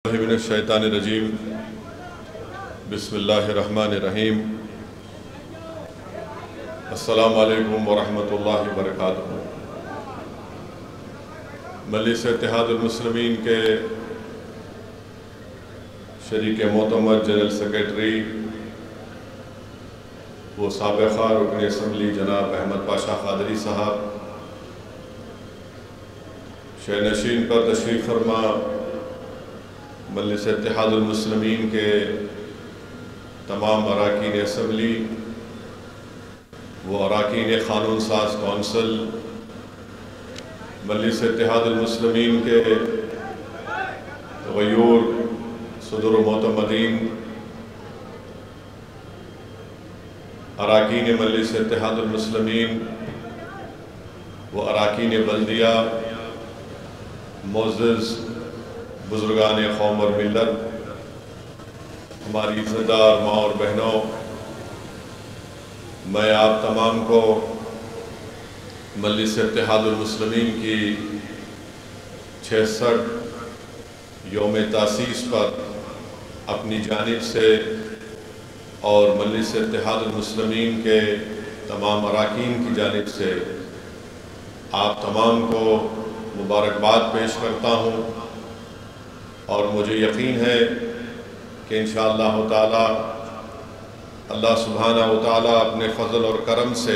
من الشیطان الرجیم بسم اللہ الرحمن الرحیم السلام علیکم ورحمۃ اللہ وبرکاتہ۔ مجلس اتحاد المسلمین کے شریک معتمد جنرل سیکرٹری و سابقہ رکن اسمبلی جناب احمد پاشا قادری صاحب، شہر نشین پر تشریف فرما مجلس اتحاد المسلمین کے تمام اراکین اسمبلی و اراکین قانون ساز کونسل، مجلس اتحاد المسلمین کے غیور صدر و معتمدین، اراکین مجلس اتحاد المسلمین و اراکین بلدیہ، معزز بزرگان قوم اور ملت، ہماری عزتدار ماں اور بہنوں، میں آپ تمام کو مجلس اتحاد المسلمین کی 66 یوم تاسیس پر اپنی جانب سے اور مجلس اتحاد المسلمین کے تمام اراکین کی جانب سے آپ تمام کو مبارکباد پیش کرتا ہوں، اور مجھے یقین ہے کہ انشاءاللہ تعالی اللہ سبحانہ و تعالی اپنے فضل اور کرم سے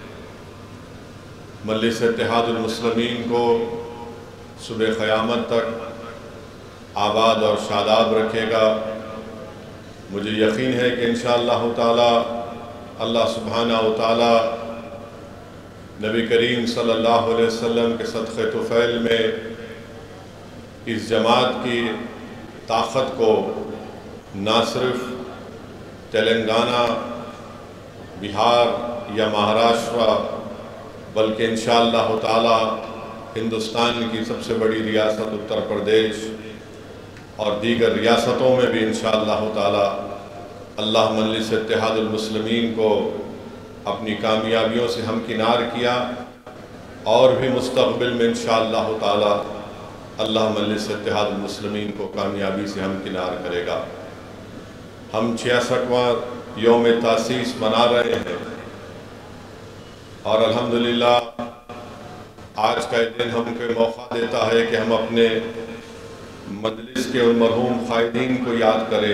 مجلس اتحاد المسلمین کو صبح قیامت تک آباد اور شاداب رکھے گا۔ مجھے یقین ہے کہ انشاءاللہ تعالی اللہ سبحانہ و تعالی نبی کریم صلی اللہ علیہ وسلم کے صدقہ طفیل میں اس جماعت کی طاقت کو نہ صرف تلنگانہ، بہار یا مہاراشٹر بلکہ انشاءاللہ تعالی ہندوستان کی سب سے بڑی ریاست اتر پردیش اور دیگر ریاستوں میں بھی انشاءاللہ تعالی اللہ مجلس اتحاد المسلمین کو اپنی کامیابیوں سے ہمکنار کیا، اور بھی مستقبل میں انشاءاللہ تعالی اللہ مجلس اتحاد المسلمین کو کامیابی سے ہمکنار کرے گا۔ ہم 66واں یوم تاسیس منا رہے ہیں، اور الحمدللہ آج کا دن ہم کو موقع دیتا ہے کہ ہم اپنے مجلس کے ان مرحوم قائدین کو یاد کریں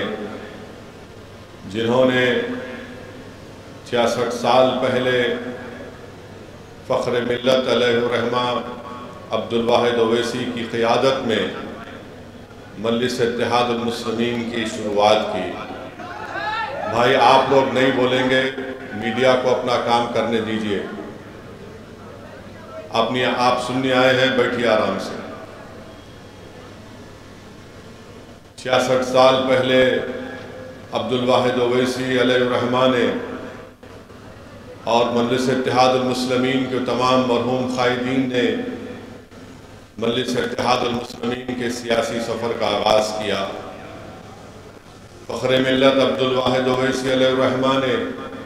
جنہوں نے 66 سال پہلے فخر ملت علیہ الرحمہ عبدالواحد اویسی کی قیادت میں مجلس اتحاد المسلمین کی شروعات کی۔ بھائی آپ لوگ نہیں بولیں گے، میڈیا کو اپنا کام کرنے دیجئے، آپ سننے آئے ہیں، بیٹھیے آرام سے۔ 66 سال پہلے عبدالواحد اویسی علیہ الرحمہ نے اور مجلس اتحاد المسلمین کے تمام مرحوم قائدین نے مجلس اتحاد المسلمین کے سیاسی سفر کا آغاز کیا۔ فخر ملت عبدالواحد اویسی علیہ الرحمہ نے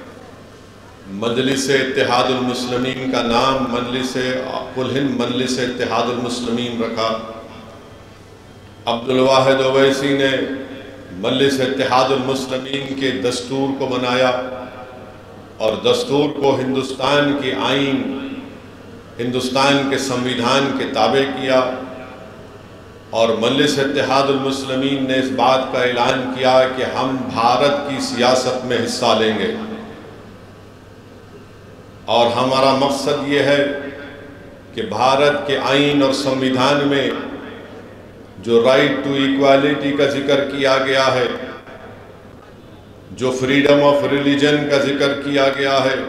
مجلس اتحاد المسلمین کا نام کل ہند مجلس اتحاد المسلمین رکھا۔ عبدالواحد اویسی نے مجلس اتحاد المسلمین کے دستور کو بنایا، اور دستور کو ہندوستان کی آئین، ہندوستان کے سمویدھان کے تابع کیا، اور مجلس اتحاد المسلمین نے اس بات کا اعلان کیا کہ ہم بھارت کی سیاست میں حصہ لیں گے، اور ہمارا مقصد یہ ہے کہ بھارت کے آئین اور سمویدھان میں جو رائٹ ٹو ایکوالٹی کا ذکر کیا گیا ہے، جو فریڈم آف ریلیجن کا ذکر کیا گیا ہے،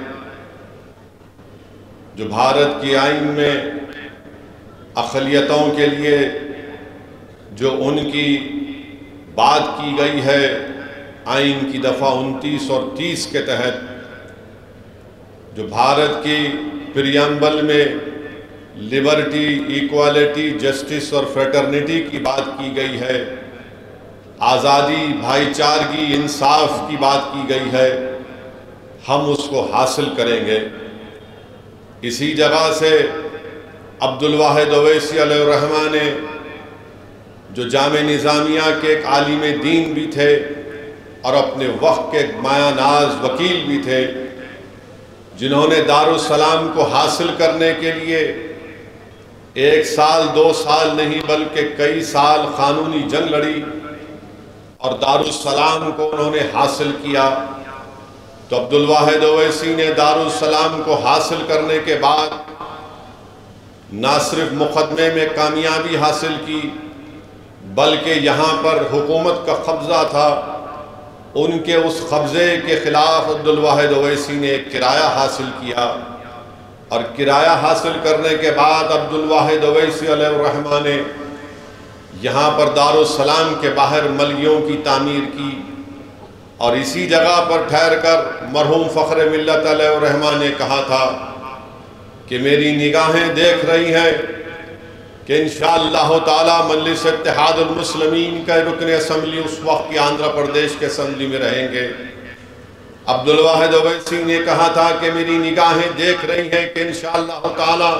جو بھارت کی آئین میں اقلیتوں کے لیے جو ان کی بات کی گئی ہے آئین کی دفعہ 29 اور 30 کے تحت، جو بھارت کی پریامبل میں لبرٹی، ایکوالٹی، جسٹس اور فریٹرنیٹی کی بات کی گئی ہے، آزادی، بھائی چارگی، انصاف کی بات کی گئی ہے، ہم اس کو حاصل کریں گے۔ اسی جگہ سے عبدالواحد اویسی علیہ الرحمہ نے جو جامع نظامیہ کے ایک عالم دین بھی تھے اور اپنے وقت کے ایک مایہ ناز وکیل بھی تھے، جنہوں نے دارالسلام کو حاصل کرنے کے لیے 1 سال 2 سال نہیں بلکہ کئی سال قانونی جنگ لڑی اور دارالسلام کو انہوں نے حاصل کیا۔ تو عبدالواحد اویسی نے دارالسلام کو حاصل کرنے کے بعد نہ صرف مقدمے میں کامیابی حاصل کی بلکہ یہاں پر حکومت کا قبضہ تھا، ان کے اس قبضے کے خلاف عبدالواحد اویسی نے ایک کرایہ حاصل کیا، اور کرایہ حاصل کرنے کے بعد عبدالواحد اویسی علیہ الرحمہ نے یہاں پر دارالسلام کے باہر ملیوں کی تعمیر کی، اور اسی جگہ پر ٹھہر کر مرحوم فخر ملت علیہ الرحمہ نے کہا تھا کہ میری نگاہیں دیکھ رہی ہیں کہ انشاءاللہ تعالی مجلس اتحاد المسلمین کا رکن اسمبلی اس وقت کی آندھرا پردیش کے اسمبلی میں رہیں گے۔ عبدالواحد اویسی نے کہا تھا کہ میری نگاہیں دیکھ رہی ہیں کہ انشاءاللہ تعالی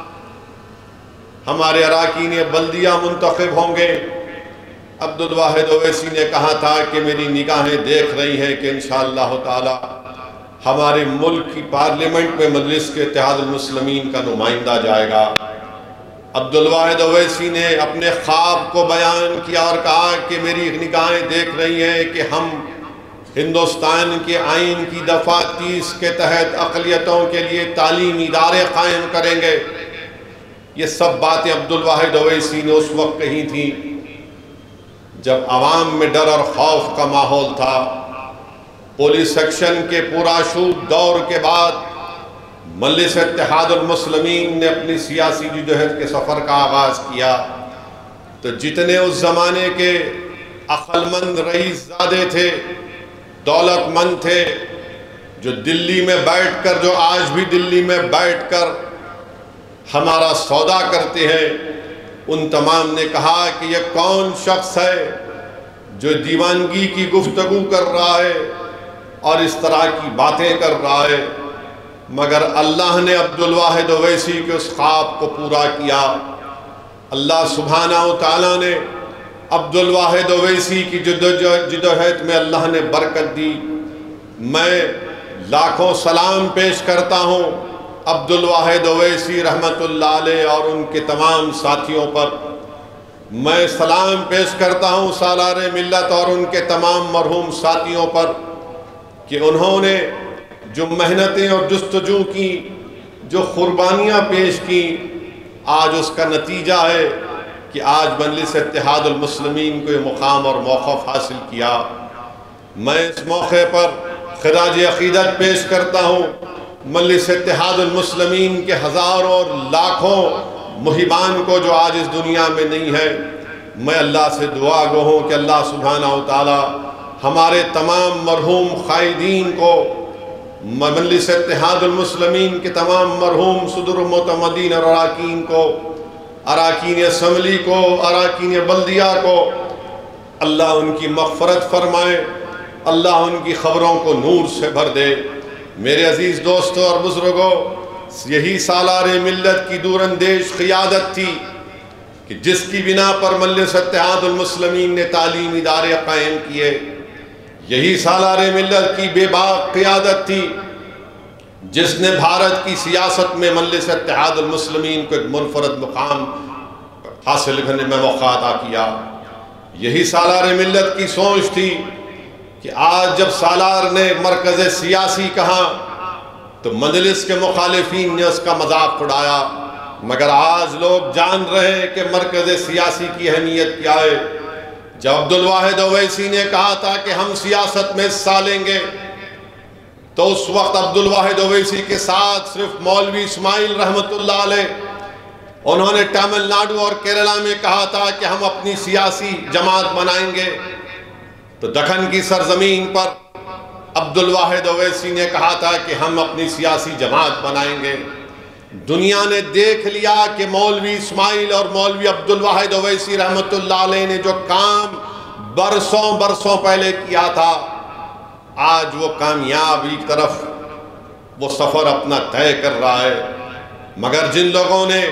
ہمارے اراکین بلدیہ منتخب ہوں گے۔ عبدالواحد اویسی نے کہا تھا کہ میری نگاہیں دیکھ رہی ہیں کہ انشاءاللہ تعالی ہمارے ملک کی پارلیمنٹ میں مجلس کے اتحاد المسلمین کا نمائندہ جائے گا۔ عبدالواحد اویسی نے اپنے خواب کو بیان کیا اور کہا کہ میری نگاہیں دیکھ رہی ہیں کہ ہم ہندوستان کے آئین کی دفعہ 30 کے تحت اقلیتوں کے لیے تعلیمی ادارے قائم کریں گے۔ یہ سب باتیں عبدالواحد اویسی نے اس وقت کہی تھیں جب عوام میں ڈر اور خوف کا ماحول تھا۔ پولیس ایکشن کے پرآشوب دور کے بعد مجلس اتحاد المسلمین نے اپنی سیاسی جدوجہد کے سفر کا آغاز کیا، تو جتنے اس زمانے کے عقل مند رئیس زادے تھے، دولت مند تھے، جو دلی میں بیٹھ کر، جو آج بھی دلی میں بیٹھ کر ہمارا سودا کرتے ہیں، ان تمام نے کہا کہ یہ کون شخص ہے جو دیوانگی کی گفتگو کر رہا ہے اور اس طرح کی باتیں کر رہا ہے، مگر اللہ نے عبدالواحد اویسی کے اس خواب کو پورا کیا۔ اللہ سبحانہ و تعالیٰ نے عبدالواحد اویسی کی جدوجہد میں اللہ نے برکت دی۔ میں لاکھوں سلام پیش کرتا ہوں عبدالواحد اویسی رحمت اللہ علیہ اور ان کے تمام ساتھیوں پر۔ میں سلام پیش کرتا ہوں سالار ملت اور ان کے تمام مرحوم ساتھیوں پر کہ انہوں نے جو محنتیں اور جستجو کی، جو قربانیاں پیش کی، آج اس کا نتیجہ ہے کہ آج مجلس اتحاد المسلمین کو یہ مقام اور موقف حاصل کیا۔ میں اس موقع پر خراج عقیدت پیش کرتا ہوں مجلس اتحاد المسلمین کے ہزاروں اور لاکھوں محبان کو جو آج اس دنیا میں نہیں ہے۔ میں اللہ سے دعا گو ہوں کہ اللہ سبحانہ و تعالی ہمارے تمام مرحوم قائدین کو، مجلس اتحاد المسلمین کے تمام مرحوم صدر معتمدین اور اراکین کو، اراکین اسمبلی کو، اراکین بلدیہ کو، اللہ ان کی مغفرت فرمائے، اللہ ان کی خبروں کو نور سے بھر دے۔ میرے عزیز دوستوں اور بزرگوں، یہی سالار ملت کی دور اندیش قیادت تھی کہ جس کی بنا پر مجلس اتحاد المسلمین نے تعلیمی ادارے قائم کیے۔ یہی سالار ملت کی بے باک قیادت تھی جس نے بھارت کی سیاست میں مجلس اتحاد المسلمین کو ایک منفرد مقام حاصل کرنے میں موقع عطا کیا۔ یہی سالار ملت کی سوچ تھی کہ آج جب سالار نے مرکز سیاسی کہا تو مجلس کے مخالفین نے اس کا مذاق اڑایا، مگر آج لوگ جان رہے ہیں کہ مرکز سیاسی کی اہمیت کیا ہے۔ جب عبدالواحد اویسی نے کہا تھا کہ ہم سیاست میں حصہ لیں گے، تو اس وقت عبدالواحد اویسی کے ساتھ صرف مولوی اسماعیل رحمت اللہ علیہ، انہوں نے تامل ناڈو اور کیرلا میں کہا تھا کہ ہم اپنی سیاسی جماعت بنائیں گے، تو دکن کی سرزمین پر عبدالواحد اویسی نے کہا تھا کہ ہم اپنی سیاسی جماعت بنائیں گے۔ دنیا نے دیکھ لیا کہ مولوی اسماعیل اور مولوی عبدالواحد اویسی رحمت اللہ علیہ نے جو کام برسوں پہلے کیا تھا، آج وہ کامیابی کی طرف وہ سفر اپنا طے کر رہا ہے۔ مگر جن لوگوں نے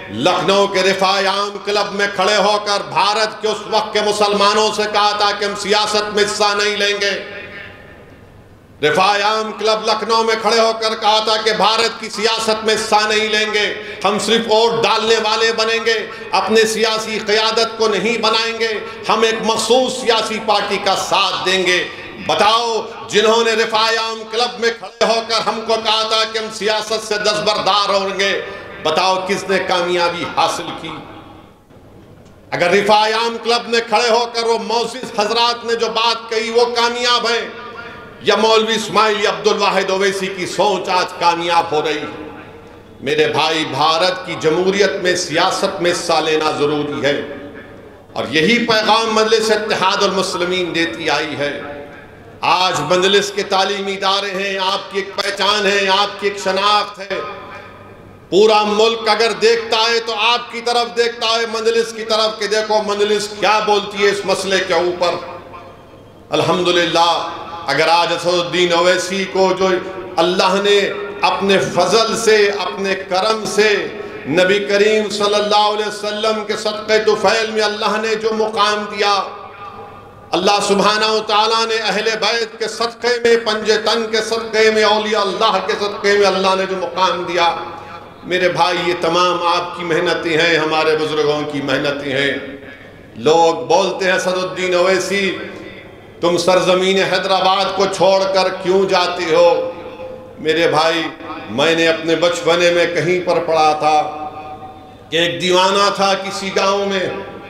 لکھنؤ کے رفاع عام کلب میں کھڑے ہو کر بھارت کے اس وقت کے مسلمانوں سے کہا تھا کہ ہم سیاست میں حصہ نہیں لیں گے۔ رفاع عام کلب لکھنؤ میں کھڑے ہو کر کہا تھا کہ بھارت کی سیاست میں حصہ نہیں لیں گے، ہم صرف ووٹ ڈالنے والے بنیں گے، اپنے سیاسی قیادت کو نہیں بنائیں گے، ہم ایک مخصوص سیاسی پارٹی کا ساتھ دیں گے۔ بتاؤ، جنہوں نے رفاع عام کلب میں کھڑے ہو کر ہم کو کہا تھا کہ ہم سیاست سے دستبردار ہوں گے، بتاؤ کس نے کامیابی حاصل کی؟ اگر رفاع عام کلب میں کھڑے ہو کر وہ معزز حضرات نے جو بات کہی وہ کامیاب ہیں، یا مولوی اسماعیل یا عبدالواحد اویسی کی سوچ آج کامیاب ہو رہی ہے؟ میرے بھائی، بھارت کی جمہوریت میں سیاست میں حصہ لینا ضروری ہے، اور یہی پیغام مجلس اتحاد المسلمین دیتی آئی ہے۔ آج مجلس کے تعلیمی ادارے ہیں، آپ کی ایک پہچان ہے، آپ کی ایک شناخت ہے۔ پورا ملک اگر دیکھتا ہے تو آپ کی طرف دیکھتا ہے، مجلس کی طرف، کہ دیکھو مجلس کیا بولتی ہے اس مسئلے کے اوپر۔ الحمدللہ، اگر آج اسد الدین اویسی کو جو اللہ نے اپنے فضل سے، اپنے کرم سے، نبی کریم صلی اللہ علیہ وسلم کے صدقے طفیل میں اللہ نے جو مقام دیا، اللہ سبحانہ وتعالیٰ نے اہل بیت کے صدقے میں، پنج تن کے صدقے میں، اولیاء اللہ کے صدقے میں اللہ نے جو مقام دیا، میرے بھائی یہ تمام آپ کی محنتیں ہیں، ہمارے بزرگوں کی محنتیں ہیں۔ لوگ بولتے ہیں اسد الدین اویسی تم سرزمین حیدرآباد کو چھوڑ کر کیوں جاتے ہو؟ میرے بھائی، میں نے اپنے بچپنے میں کہیں پر پڑھا تھا کہ ایک دیوانہ تھا کسی گاؤں میں،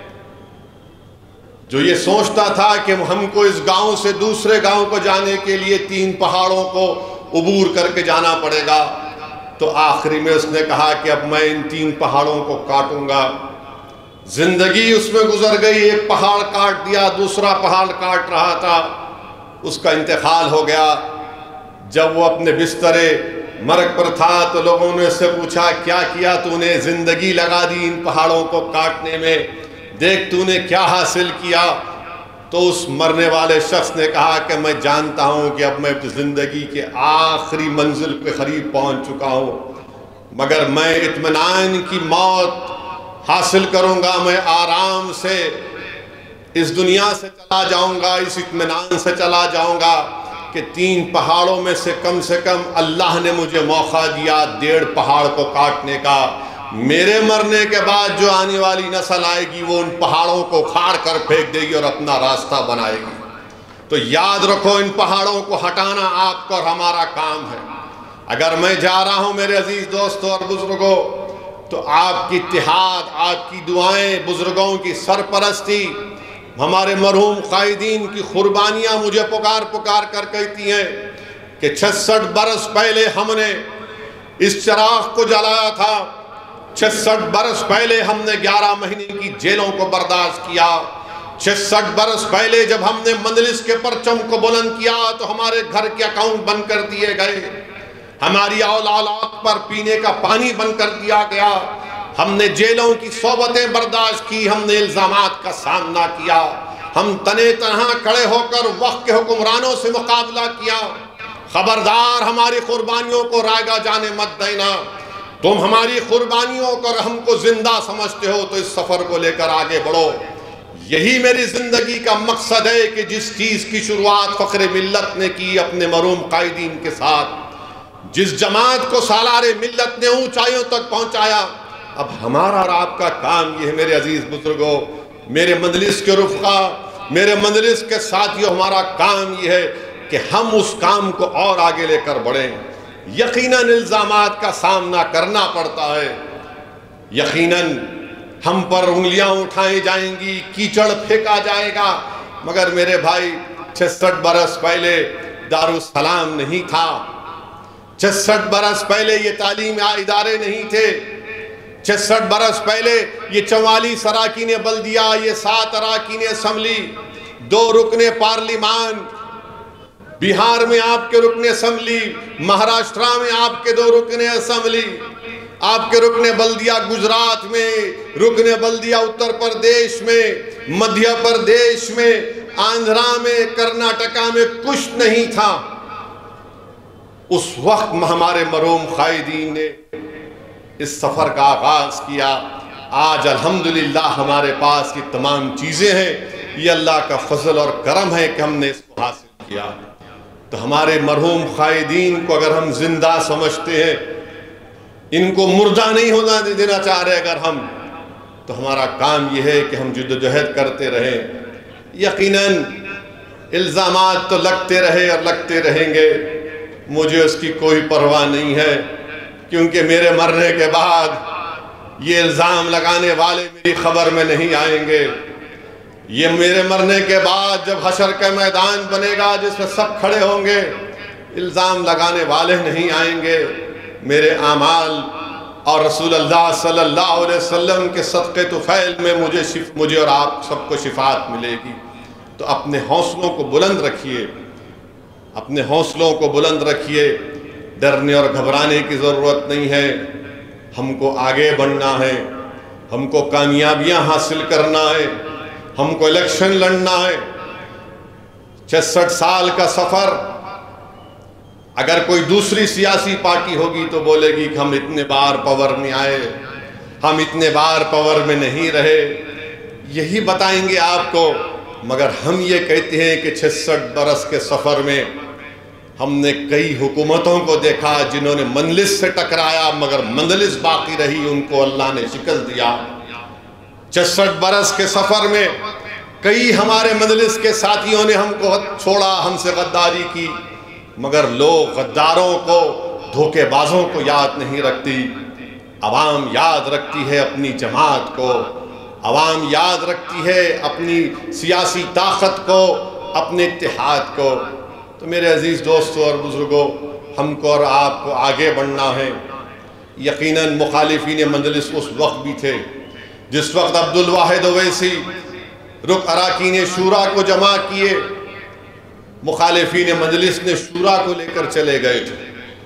جو یہ سوچتا تھا کہ ہم کو اس گاؤں سے دوسرے گاؤں کو جانے کے لیے 3 پہاڑوں کو عبور کر کے جانا پڑے گا۔ تو آخری میں اس نے کہا کہ اب میں ان 3 پہاڑوں کو کاٹوں گا۔ زندگی اس میں گزر گئی، ایک پہاڑ کاٹ دیا، دوسرا پہاڑ کاٹ رہا تھا، اس کا انتقال ہو گیا۔ جب وہ اپنے بسترے مرگ پر تھا تو لوگوں نے اس سے پوچھا کیا کیا تو نے؟ زندگی لگا دی ان پہاڑوں کو کاٹنے میں، دیکھ تو نے کیا حاصل کیا؟ تو اس مرنے والے شخص نے کہا کہ میں جانتا ہوں کہ اب میں زندگی کے آخری منزل کے قریب پہنچ چکا ہوں، مگر میں اطمینان کی موت حاصل کروں گا، میں آرام سے اس دنیا سے چلا جاؤں گا، اس اطمینان سے چلا جاؤں گا کہ 3 پہاڑوں میں سے کم اللہ نے مجھے موقع دیا 1.5 پہاڑ کو کاٹنے کا۔ میرے مرنے کے بعد جو آنے والی نسل آئے گی وہ ان پہاڑوں کو کھاڑ کر پھینک دے گی اور اپنا راستہ بنائے گی۔ تو یاد رکھو، ان پہاڑوں کو ہٹانا آپ کا اور ہمارا کام ہے۔ اگر میں جا رہا ہوں میرے عزیز دوستوں اور بزرگوں، تو آپ کی اتحاد، آپ کی دعائیں، بزرگوں کی سرپرستی، ہمارے مرحوم قائدین کی قربانیاں مجھے پکار کر کہتی ہیں کہ 66 برس پہلے ہم نے اس چراغ کو جلایا تھا، 66 برس پہلے ہم نے 11 مہینے کی جیلوں کو برداشت کیا، 66 برس پہلے جب ہم نے مجلس کے پرچم کو بلند کیا تو ہمارے گھر کے اکاؤنٹ بند کر دیے گئے، ہماری اولاد پر پینے کا پانی بند کر دیا گیا، ہم نے جیلوں کی صحبتیں برداشت کی، ہم نے الزامات کا سامنا کیا، ہم تنے تنہا کھڑے ہو کر وقت کے حکمرانوں سے مقابلہ کیا۔ خبردار، ہماری قربانیوں کو رائگاں جانے مت دینا۔ تم ہماری قربانیوں کو ہم کو زندہ سمجھتے ہو تو اس سفر کو لے کر آگے بڑھو۔ یہی میری زندگی کا مقصد ہے کہ جس چیز کی شروعات فخر ملت نے کی اپنے مرحوم قائدین کے ساتھ، جس جماعت کو سالار ملت نے اونچائیوں تک پہنچایا، اب ہمارا اور آپ کا کام یہ ہے میرے عزیز بزرگوں، میرے مجلس کے رفقا، میرے مجلس کے ساتھیوں، ہمارا کام یہ ہے کہ ہم اس کام کو اور آگے لے کر بڑھیں۔ یقیناً الزامات کا سامنا کرنا پڑتا ہے، یقیناً ہم پر انگلیاں اٹھائی جائیں گی، کیچڑ پھینکا جائے گا، مگر میرے بھائی 66 برس پہلے دارالسلام نہیں تھا، 66 برس پہلے یہ تعلیم ادارے نہیں تھے، 66 برس پہلے یہ 44 اراکین بلدیہ، یہ 7 اراکین اسمبلی، 2 رکن پارلیمان، بہار میں آپ کے رکن اسمبلی، مہاراشٹرا میں آپ کے 2 رکن اسمبلی، آپ کے رکن بلدیہ گجرات میں، رکن بلدیہ اتر پردیش میں، مدھیہ پردیش میں، آندھرا میں، کرناٹکا میں کچھ نہیں تھا۔ اس وقت ہمارے مرحوم قائدین نے اس سفر کا آغاز کیا۔ آج الحمدللہ ہمارے پاس کی تمام چیزیں ہیں، یہ اللہ کا فضل اور کرم ہے کہ ہم نے اس کو حاصل کیا۔ تو ہمارے مرحوم قائدین کو اگر ہم زندہ سمجھتے ہیں، ان کو مردہ نہیں ہونا دینا چاہ رہے اگر ہم، تو ہمارا کام یہ ہے کہ ہم جدوجہد کرتے رہیں۔ یقیناً الزامات تو لگتے رہے اور لگتے رہیں گے، مجھے اس کی کوئی پرواہ نہیں ہے، کیونکہ میرے مرنے کے بعد یہ الزام لگانے والے میری خبر میں نہیں آئیں گے۔ یہ میرے مرنے کے بعد جب حشر کا میدان بنے گا جس میں سب کھڑے ہوں گے، الزام لگانے والے نہیں آئیں گے۔ میرے اعمال اور رسول اللہ صلی اللہ علیہ وسلم کے صدقے طفیل میں مجھے اور آپ سب کو شفاعت ملے گی۔ تو اپنے حوصلوں کو بلند رکھیے، اپنے حوصلوں کو بلند رکھیے، ڈرنے اور گھبرانے کی ضرورت نہیں ہے۔ ہم کو آگے بڑھنا ہے، ہم کو کامیابیاں حاصل کرنا ہے، ہم کو الیکشن لڑنا ہے۔ 66 سال کا سفر، اگر کوئی دوسری سیاسی پارٹی ہوگی تو بولے گی کہ ہم اتنے بار پاور میں آئے، ہم اتنے بار پاور میں نہیں رہے، یہی بتائیں گے آپ کو۔ مگر ہم یہ کہتے ہیں کہ 66 برس کے سفر میں ہم نے کئی حکومتوں کو دیکھا جنہوں نے مجلس سے ٹکرایا مگر مجلس باقی رہی، ان کو اللہ نے شکست دیا۔ 66 برس کے سفر میں کئی ہمارے مجلس کے ساتھیوں نے ہم کو چھوڑا، ہم سے غداری کی، مگر لوگ غداروں کو، دھوکے بازوں کو یاد نہیں رکھتی۔ عوام یاد رکھتی ہے اپنی جماعت کو، عوام یاد رکھتی ہے اپنی سیاسی طاقت کو، اپنے اتحاد کو۔ تو میرے عزیز دوستوں اور بزرگوں، ہم کو اور آپ کو آگے بڑھنا ہے۔ یقیناً مخالفین مجلس اس وقت بھی تھے جس وقت عبدالواحد اویسی اراکین شورا کو جمع کیے، مخالفین مجلس نے شورا کو لے کر چلے گئے تھے۔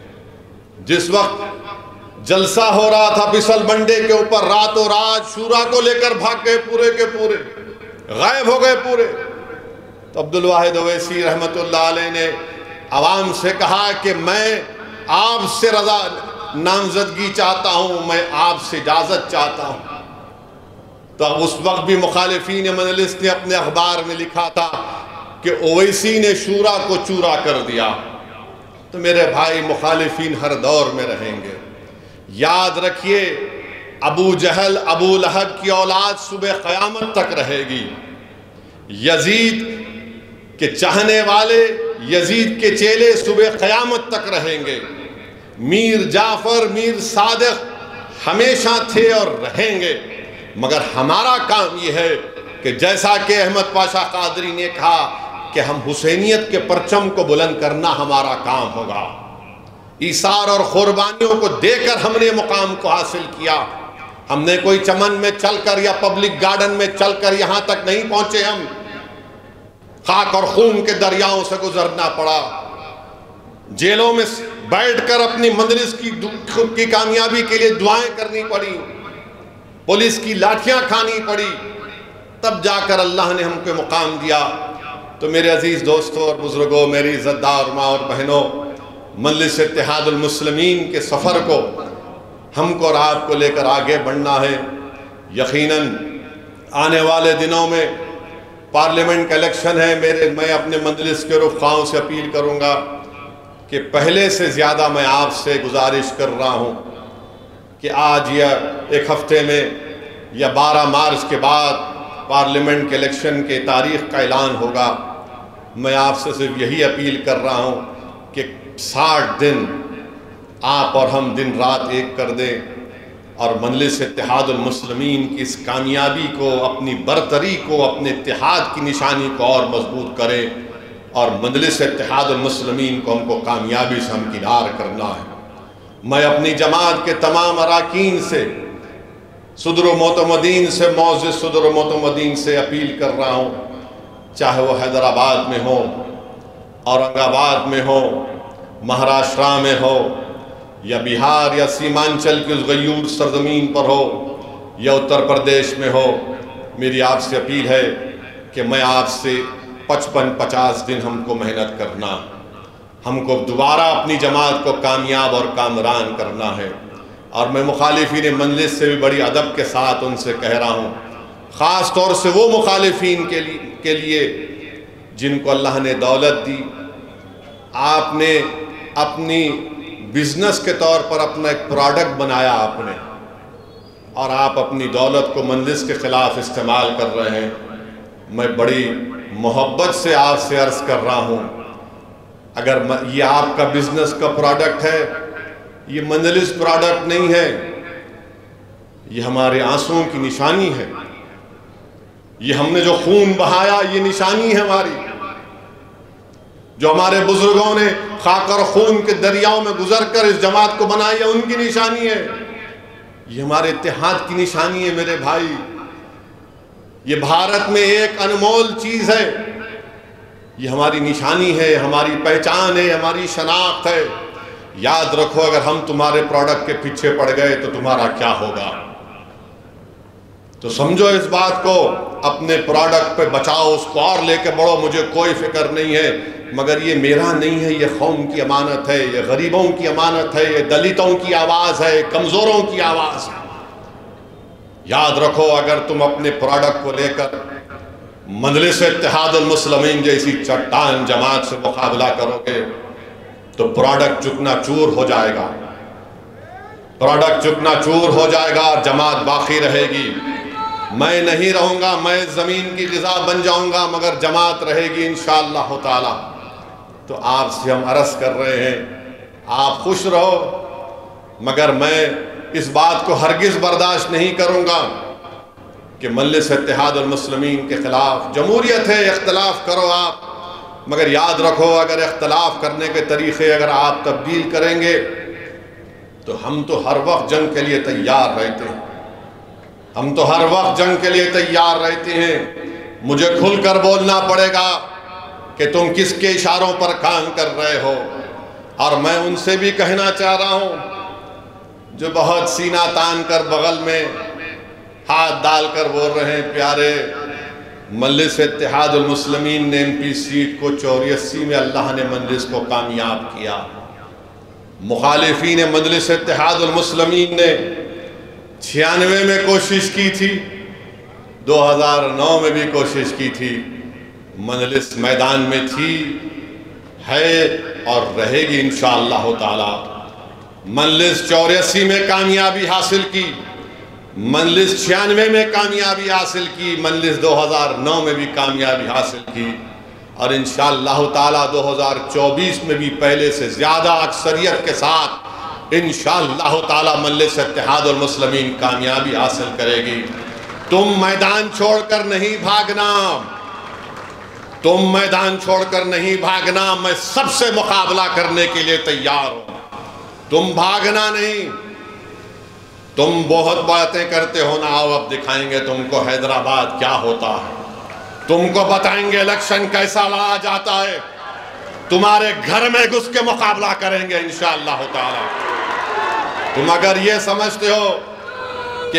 جس وقت جلسہ ہو رہا تھا پسل بنڈے کے اوپر، راتوں رات شورا کو لے کر بھاگ گئے، پورے کے پورے غائب ہو گئے پورے۔ تو عبدالواحد اویسی رحمت اللہ علیہ نے عوام سے کہا کہ میں آپ سے رضا نامزدگی چاہتا ہوں، میں آپ سے اجازت چاہتا ہوں۔ تو اس وقت بھی مخالفین مجلس نے اپنے اخبار میں لکھا تھا کہ اویسی نے شورا کو چورا کر دیا۔ تو میرے بھائی، مخالفین ہر دور میں رہیں گے۔ یاد رکھیے، ابو جہل ابو لہب کی اولاد صبح قیامت تک رہے گی۔ یزید کے چاہنے والے، یزید کے چیلے صبح قیامت تک رہیں گے۔ میر جعفر، میر صادق ہمیشہ تھے اور رہیں گے، مگر ہمارا کام یہ ہے کہ جیسا کہ احمد پاشا قادری نے کہا کہ ہم حسینیت کے پرچم کو بلند کرنا ہمارا کام ہوگا۔ ایثار اور قربانیوں کو دے کر ہم نے مقام کو حاصل کیا۔ ہم نے کوئی چمن میں چل کر یا پبلک گارڈن میں چل کر یہاں تک نہیں پہنچے، ہم خاک اور خون کے دریاؤں سے گزرنا پڑا، جیلوں میں بیٹھ کر اپنی مجلس کی کامیابی کے لیے دعائیں کرنی پڑی، پولیس کی لاٹھیاں کھانی پڑی، تب جا کر اللہ نے ہم کو مقام دیا۔ تو میرے عزیز دوستوں اور بزرگوں، میری عزت دار ماں اور بہنوں، مجلس اتحاد المسلمین کے سفر کو ہم کو اور آپ کو لے کر آگے بڑھنا ہے۔ یقیناً آنے والے دنوں میں پارلیمنٹ کا الیکشن ہے۔ میں اپنے مجلس کے رفقاؤں سے اپیل کروں گا کہ پہلے سے زیادہ میں آپ سے گزارش کر رہا ہوں کہ آج یا ایک ہفتے میں یا 12 مارچ کے بعد پارلیمنٹ کے الیکشن کے تاریخ کا اعلان ہوگا۔ میں آپ سے صرف یہی اپیل کر رہا ہوں کہ 60 دن آپ اور ہم دن رات ایک کر دیں اور مجلس اتحاد المسلمین کی اس کامیابی کو، اپنی برتری کو، اپنے اتحاد کی نشانی کو اور مضبوط کریں، اور مجلس اتحاد المسلمین کو ہم کو کامیابی سے ہمکنار کرنا ہے۔ میں اپنی جماعت کے تمام اراکین سے، صدر و معتمدین سے، معزز صدر و معتمدین سے اپیل کر رہا ہوں، چاہے وہ حیدرآباد میں ہو، اورنگ آباد میں ہو، مہاراشٹرا میں ہو، یا بہار یا سیمانچل کی اس غیور سرزمین پر ہو، یا اتر پردیش میں ہو، میری آپ سے اپیل ہے کہ میں آپ سے 55-50 دن ہم کو محنت کرنا، ہم کو دوبارہ اپنی جماعت کو کامیاب اور کامران کرنا ہے۔ اور میں مخالفین مجلس سے بھی بڑی ادب کے ساتھ ان سے کہہ رہا ہوں، خاص طور سے وہ مخالفین کے لیے جن کو اللہ نے دولت دی، آپ نے اپنی بزنس کے طور پر اپنا ایک پروڈکٹ بنایا آپ نے، اور آپ اپنی دولت کو مجلس کے خلاف استعمال کر رہے ہیں۔ میں بڑی محبت سے آپ سے عرض کر رہا ہوں، اگر یہ آپ کا بزنس کا پروڈکٹ ہے، یہ مجلس پروڈکٹ نہیں ہے، یہ ہمارے آنسوؤں کی نشانی ہے، یہ ہم نے جو خون بہایا یہ نشانی ہے ہماری، جو ہمارے بزرگوں نے خاک اور خون کے دریاؤں میں گزر کر اس جماعت کو بنائی ہے، ان کی نشانی ہے، یہ ہمارے اتحاد کی نشانی ہے میرے بھائی۔ یہ بھارت میں ایک انمول چیز ہے، یہ ہماری نشانی ہے، ہماری پہچان ہے، ہماری شناخت ہے۔ یاد رکھو، اگر ہم تمہارے پروڈکٹ کے پیچھے پڑ گئے تو تمہارا کیا ہوگا؟ تو سمجھو اس بات کو، اپنے پروڈکٹ پہ بچاؤ، اس کو اور لے کے بڑھو، مجھے کوئی فکر نہیں ہے، مگر یہ میرا نہیں ہے، یہ قوم کی امانت ہے، یہ غریبوں کی امانت ہے، یہ دلتوں کی آواز ہے، کمزوروں کی آواز ہے۔ یاد رکھو، اگر تم اپنے پروڈکٹ کو لے کر مجلس اتحاد المسلمین جیسی چٹان جماعت سے مقابلہ کرو گے تو پروڈکٹ چکنا چور ہو جائے گا، پروڈکٹ چکنا چور ہو جائے گا اور جماعت باقی رہے گی۔ میں نہیں رہوں گا، میں زمین کی غذا بن جاؤں گا، مگر جماعت رہے گی انشاءاللہ تعالی۔ تو آپ سے ہم عرض کر رہے ہیں، آپ خوش رہو، مگر میں اس بات کو ہرگز برداشت نہیں کروں گا کہ مجلس اتحاد المسلمین کے خلاف، جمہوریت ہے، اختلاف کرو آپ، مگر یاد رکھو اگر اختلاف کرنے کے طریقے اگر آپ تبدیل کریں گے تو ہم تو ہر وقت جنگ کے لیے تیار رہتے ہیں، ہم تو ہر وقت جنگ کے لیے تیار رہتے ہیں۔ مجھے کھل کر بولنا پڑے گا کہ تم کس کے اشاروں پر کام کر رہے ہو، اور میں ان سے بھی کہنا چاہ رہا ہوں جو بہت سینہ تان کر بغل میں ہاتھ ڈال کر بول رہے ہیں، پیارے مجلس اتحاد المسلمین نے MP سیٹ کو 84 میں اللہ نے مجلس کو کامیاب کیا، مخالفین مجلس اتحاد المسلمین نے 96 میں کوشش کی تھی، 2009 میں بھی کوشش کی تھی، مجلس میدان میں تھی، ہے اور رہے گی انشاءاللہ تعالی۔ مجلس 84 میں کامیابی حاصل کی، مجلس 96 میں کامیابی حاصل کی، مجلس 2009 میں بھی کامیابی حاصل کی، اور انشاءاللہ تعالی 2024 میں بھی پہلے سے زیادہ اکثریت کے ساتھ انشاءاللہ تعالی مجلس اتحاد المسلمین کامیابی حاصل کرے گی۔ تم میدان چھوڑ کر نہیں بھاگنا، تم میدان چھوڑ کر نہیں بھاگنا، میں سب سے مقابلہ کرنے کے لیے تیار ہوں، تم بھاگنا نہیں۔ تم بہت باتیں کرتے ہو نا، آؤ اب دکھائیں گے تم کو حیدرآباد کیا ہوتا ہے، تم کو بتائیں گے الیکشن کیسا لڑا جاتا ہے، تمہارے گھر میں گھس کے مقابلہ کریں گے انشاءاللہ تعالی۔ تم اگر یہ سمجھتے ہو کہ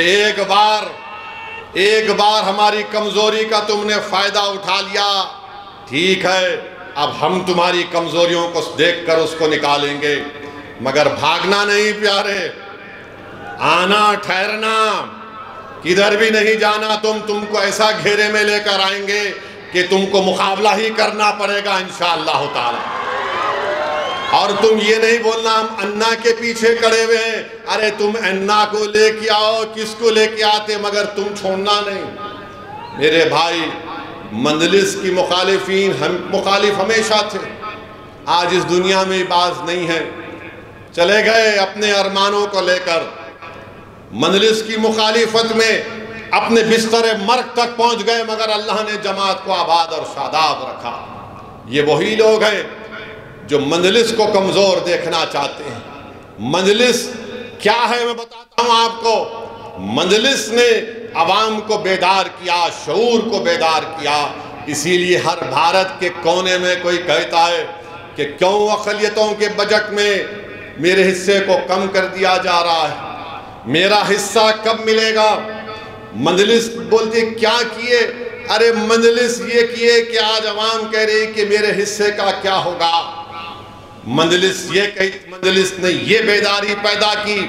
ایک بار ہماری کمزوری کا تم نے فائدہ اٹھا لیا، ٹھیک ہے، اب ہم تمہاری کمزوریوں کو دیکھ کر اس کو نکالیں گے، مگر بھاگنا نہیں پیارے، آنا ٹھہرنا، کدھر بھی نہیں جانا، تم کو ایسا گھیرے میں لے کر آئیں گے کہ تم کو مقابلہ ہی کرنا پڑے گا انشاءاللہ تعالی۔ اور تم یہ نہیں بولنا ہم انا کے پیچھے کھڑے ہوئے ہیں، ارے تم انا کو لے کے آؤ، کس کو لے کے آتے، مگر تم چھوڑنا نہیں۔ میرے بھائی، مجلس کی مخالف ہمیشہ تھے، آج اس دنیا میں باز نہیں ہے، چلے گئے اپنے ارمانوں کو لے کر، مجلس کی مخالفت میں اپنے بستر مرگ تک پہنچ گئے، مگر اللہ نے جماعت کو آباد اور شاداب رکھا۔ یہ وہی لوگ ہیں جو مجلس کو کمزور دیکھنا چاہتے ہیں۔ مجلس کیا ہے میں بتاتا ہوں آپ کو، مجلس نے عوام کو بیدار کیا، شعور کو بیدار کیا، اسی لیے ہر بھارت کے کونے میں کوئی کہتا ہے کہ کیوں اقلیتوں کے بجٹ میں میرے حصے کو کم کر دیا جا رہا ہے، میرا حصہ کب ملے گا؟ مجلس بولتی کیا کیے؟ ارے مجلس یہ کیے کہ آج عوام کہہ رہی کہ میرے حصے کا کیا ہوگا۔ مجلس نے یہ بیداری پیدا کی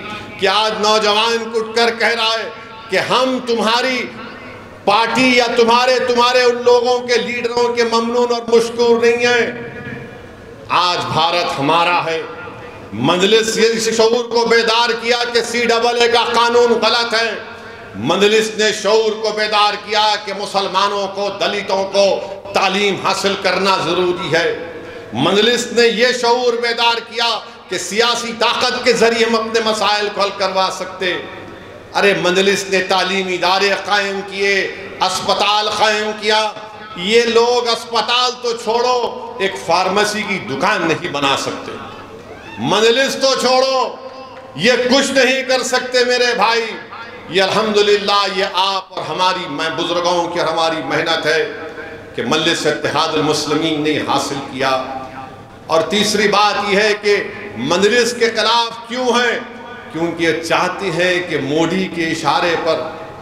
کہ آج نوجوان اٹھ کر کہہ رہا ہے کہ ہم تمہاری پارٹی یا تمہارے ان لوگوں کے لیڈروں کے ممنون اور مشکور نہیں ہیں. آج بھارت ہمارا ہے. مجلس اس شعور کو بیدار کیا کہ CAA کا قانون غلط ہے. مجلس نے شعور کو بیدار کیا کہ مسلمانوں کو، دلتوں کو تعلیم حاصل کرنا ضروری ہے. مجلس نے یہ شعور بیدار کیا کہ سیاسی طاقت کے ذریعے ہم اپنے مسائل کو حل کروا سکتے. ارے مجلس نے تعلیمی ادارے قائم کیے، اسپتال قائم کیا. یہ لوگ اسپتال تو چھوڑو، ایک فارمیسی کی دکان نہیں بنا سکتے. مجلس تو چھوڑو، یہ کچھ نہیں کر سکتے میرے بھائی. یہ الحمدللہ یہ آپ اور ہماری بزرگوں کی اور ہماری محنت ہے کہ مجلس اتحاد المسلمین نے حاصل کیا. اور تیسری بات یہ ہے کہ مجلس کے خلاف کیوں ہیں؟ کیونکہ یہ چاہتے ہیں کہ مودی کے اشارے پر،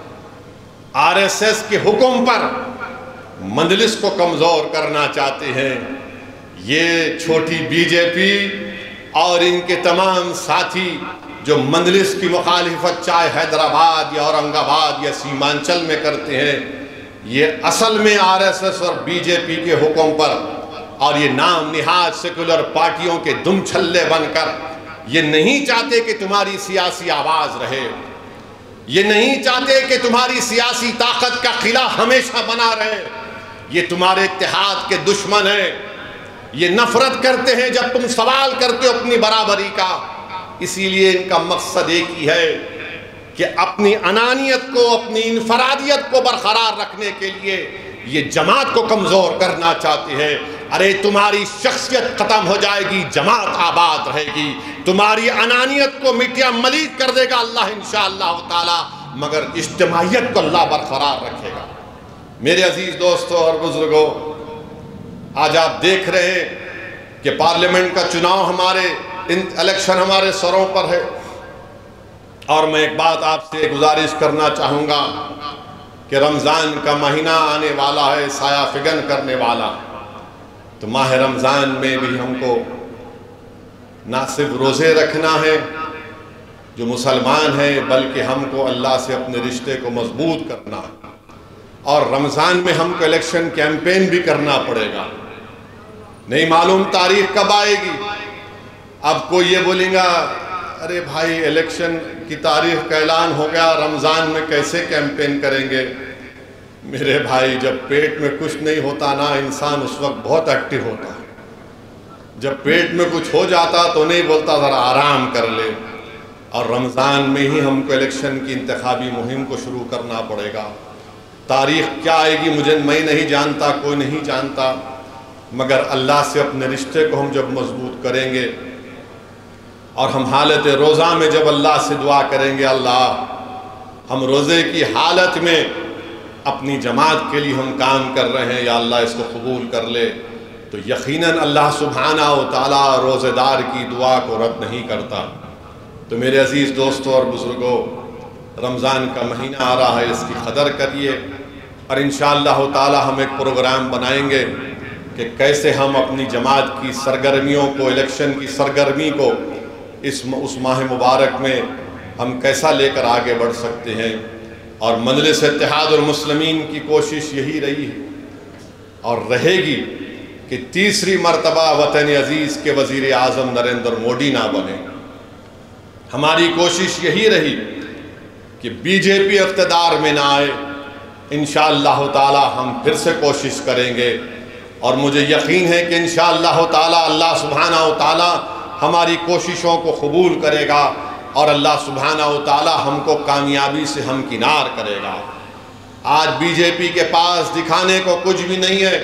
RSS کے حکم پر مجلس کو کمزور کرنا چاہتے ہیں. یہ چھوٹی BJP اور ان کے تمام ساتھی جو مجلس کی مخالفت چاہے حیدرآباد یا اورنگ آباد یا سیمانچل میں کرتے ہیں، یہ اصل میں RSS اور BJP کے حکم پر اور یہ نام نہاد سیکولر پارٹیوں کے دم چھلے بن کر یہ نہیں چاہتے کہ تمہاری سیاسی آواز رہے. یہ نہیں چاہتے کہ تمہاری سیاسی طاقت کا قلعہ ہمیشہ بنا رہے. یہ تمہارے اتحاد کے دشمن ہیں. یہ نفرت کرتے ہیں جب تم سوال کرتے ہو اپنی برابری کا. اسی لیے ان کا مقصد ایک ہی ہے کہ اپنی انانیت کو، اپنی انفرادیت کو برقرار رکھنے کے لیے یہ جماعت کو کمزور کرنا چاہتے ہیں. ارے تمہاری شخصیت ختم ہو جائے گی، جماعت آباد رہے گی. تمہاری انانیت کو مٹیا ملیت کر دے گا اللہ انشاءاللہ تعالی، مگر اجتماعیت کو اللہ برقرار رکھے گا. میرے عزیز دوستوں اور بزرگوں، آج آپ دیکھ رہے ہیں کہ پارلیمنٹ کا چناؤ الیکشن ہمارے سروں پر ہے. اور میں ایک بات آپ سے گزارش کرنا چاہوں گا کہ رمضان کا مہینہ آنے والا ہے، سایہ فگن کرنے والا. تو ماہ رمضان میں بھی ہم کو نہ صرف روزے رکھنا ہے جو مسلمان ہیں، بلکہ ہم کو اللہ سے اپنے رشتے کو مضبوط کرنا ہے. اور رمضان میں ہم کو الیکشن کیمپین بھی کرنا پڑے گا. نہیں معلوم تاریخ کب آئے گی. اب کوئی یہ بولیں گا ارے بھائی الیکشن کی تاریخ کا اعلان ہو گیا، رمضان میں کیسے کیمپین کریں گے؟ میرے بھائی جب پیٹ میں کچھ نہیں ہوتا نا، انسان اس وقت بہت ایکٹیو ہوتا ہے. جب پیٹ میں کچھ ہو جاتا تو نہیں بولتا ذرا آرام کر لے. اور رمضان میں ہی ہم کو الیکشن کی انتخابی مہم کو شروع کرنا پڑے گا. تاریخ کیا آئے گی میں نہیں جانتا، کوئی نہیں جانتا، مگر اللہ سے اپنے رشتے کو ہم جب مضبوط کریں گے اور ہم حالت روزہ میں جب اللہ سے دعا کریں گے اللہ ہم روزے کی حالت میں اپنی جماعت کے لیے ہم کام کر رہے ہیں، یا اللہ اس کو قبول کر لے، تو یقیناً اللہ سبحانہ و تعالیٰ روزے دار کی دعا کو رد نہیں کرتا. تو میرے عزیز دوستوں اور بزرگوں، رمضان کا مہینہ آ رہا ہے، اس کی قدر کریے. اور انشاءاللہ تعالیٰ ہم ایک پروگرام بنائیں گے کہ کیسے ہم اپنی جماعت کی سرگرمیوں کو، الیکشن کی سرگرمی کو اس ماہ مبارک میں ہم کیسا لے کر آگے بڑھ سکتے ہیں. اور مجلس اتحاد المسلمین کی کوشش یہی رہی ہے اور رہے گی کہ تیسری مرتبہ وطن عزیز کے وزیر اعظم نریندر مودی نہ بنے. ہماری کوشش یہی رہی کہ BJP اقتدار میں نہ آئے. انشاءاللہ تعالی ہم پھر سے کوشش کریں گے اور مجھے یقین ہے کہ انشاءاللہ تعالی اللہ سبحانہ و تعالی ہماری کوششوں کو قبول کرے گا اور اللہ سبحانہ و تعالی ہم کو کامیابی سے ہمکنار کرے گا. آج BJP کے پاس دکھانے کو کچھ بھی نہیں ہے.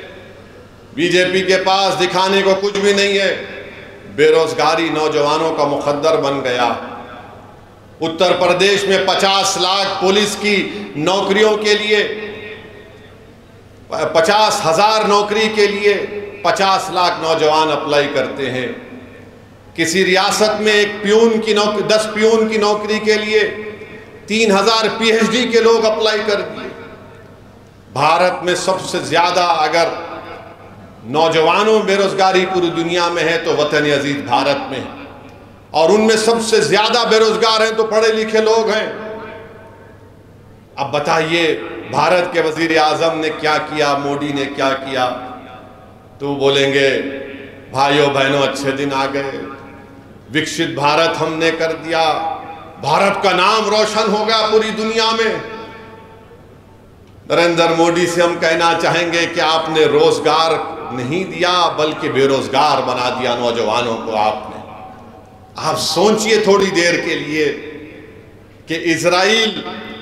BJP کے پاس دکھانے کو کچھ بھی نہیں ہے. بے روزگاری نوجوانوں کا مخدر بن گیا. اتر پردیش میں 50 لاکھ پولیس کی نوکریوں کے لیے 50,000 نوکری کے لیے 50 لاکھ نوجوان اپلائی کرتے ہیں. کسی ریاست میں 10 پیون کی نوکری کے لیے 3,000 PhD کے لوگ اپلائی کر دیے. بھارت میں سب سے زیادہ اگر نوجوانوں بے روزگاری پوری دنیا میں ہے تو وطن عزیز بھارت میں ہے. اور ان میں سب سے زیادہ بے روزگار ہیں تو پڑھے لکھے لوگ ہیں۔ اب بتائیے بھارت کے وزیر اعظم نے کیا کیا، مودی نے کیا کیا؟ تو بولیں گے بھائیوں بہنوں اچھے دن آ گئے، وکشت بھارت ہم نے کر دیا، بھارت کا نام روشن ہو گیا پوری دنیا میں۔ نریندر مودی سے ہم کہنا چاہیں گے کہ آپ نے روزگار نہیں دیا بلکہ بے روزگار بنا دیا نوجوانوں کو آپ نے۔ آپ سوچئے تھوڑی دیر کے لیے کہ اسرائیل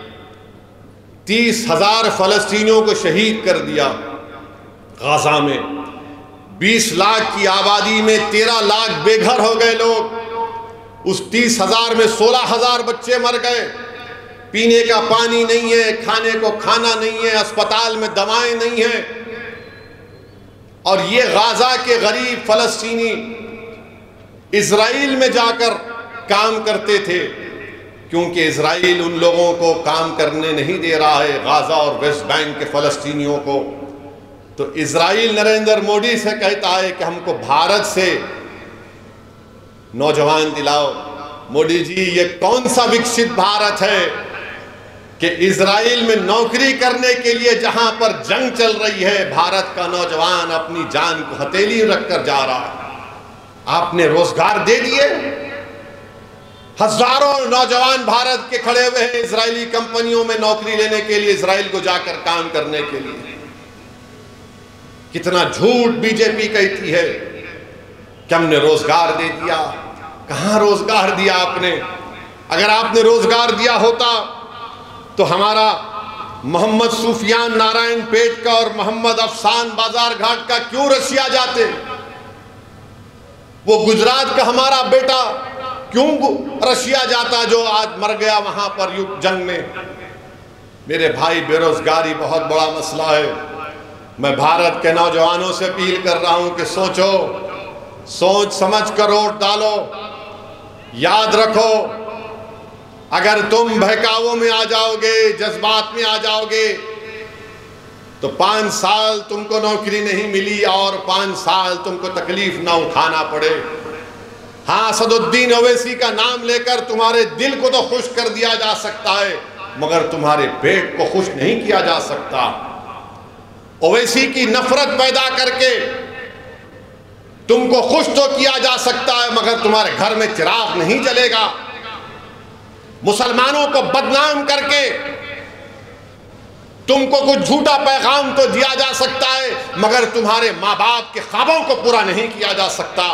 30,000 فلسطینیوں کو شہید کر دیا غزہ میں، 20 لاکھ کی آبادی میں 13 لاکھ بے گھر ہو گئے لوگ، اس 30,000 میں 16,000 بچے مر گئے، پینے کا پانی نہیں ہے، کھانے کو کھانا نہیں ہے، اسپتال میں دوائیں نہیں ہیں۔ اور یہ غزہ کے غریب فلسطینی اسرائیل میں جا کر کام کرتے تھے، کیونکہ اسرائیل ان لوگوں کو کام کرنے نہیں دے رہا ہے، غزہ اور ویسٹ بینک کے فلسطینیوں کو۔ تو اسرائیل نریندر مودی سے کہتا ہے کہ ہم کو بھارت سے نوجوان دلاؤ۔ مودی جی یہ کون سا وکشت بھارت ہے کہ اسرائیل میں نوکری کرنے کے لیے جہاں پر جنگ چل رہی ہے بھارت کا نوجوان اپنی جان کو ہتھیلی رکھ کر جا رہا ہے؟ آپ نے روزگار دے دیے، ہزاروں نوجوان بھارت کے کھڑے ہوئے ہیں اسرائیلی کمپنیوں میں نوکری لینے کے لیے، اسرائیل کو جا کر کام کرنے کے لیے۔ کتنا جھوٹ بی جے پی کہتی ہے کہ ہم نے روزگار دے دیا۔ کہاں روزگار دیا آپ نے؟ اگر آپ نے روزگار دیا ہوتا تو ہمارا محمد سفیان نارائن پیٹ کا اور محمد افسان بازار گھاٹ کا کیوں رشیا جاتے؟ وہ گجرات کا ہمارا بیٹا کیوں رشیا جاتا جو آج مر گیا وہاں پر جنگ میں؟ میرے بھائی بے روزگاری بہت بڑا مسئلہ ہے۔ میں بھارت کے نوجوانوں سے اپیل کر رہا ہوں کہ سوچو، سوچ سمجھ کر ووٹ ڈالو۔ یاد رکھو اگر تم بہکاووں میں آ جاؤ گے، جذبات میں آ جاؤ گے تو 5 سال تم کو نوکری نہیں ملی اور 5 سال تم کو تکلیف نہ اٹھانا پڑے۔ ہاں اسد الدین اویسی کا نام لے کر تمہارے دل کو تو خوش کر دیا جا سکتا ہے مگر تمہارے پیٹ کو خوش نہیں کیا جا سکتا۔ اویسی کی نفرت پیدا کر کے تم کو خوش تو کیا جا سکتا ہے مگر تمہارے گھر میں چراغ نہیں جلے گا۔ مسلمانوں کو بدنام کر کے تم کو کچھ جھوٹا پیغام تو دیا جا سکتا ہے مگر تمہارے ماں باپ کے خوابوں کو پورا نہیں کیا جا سکتا۔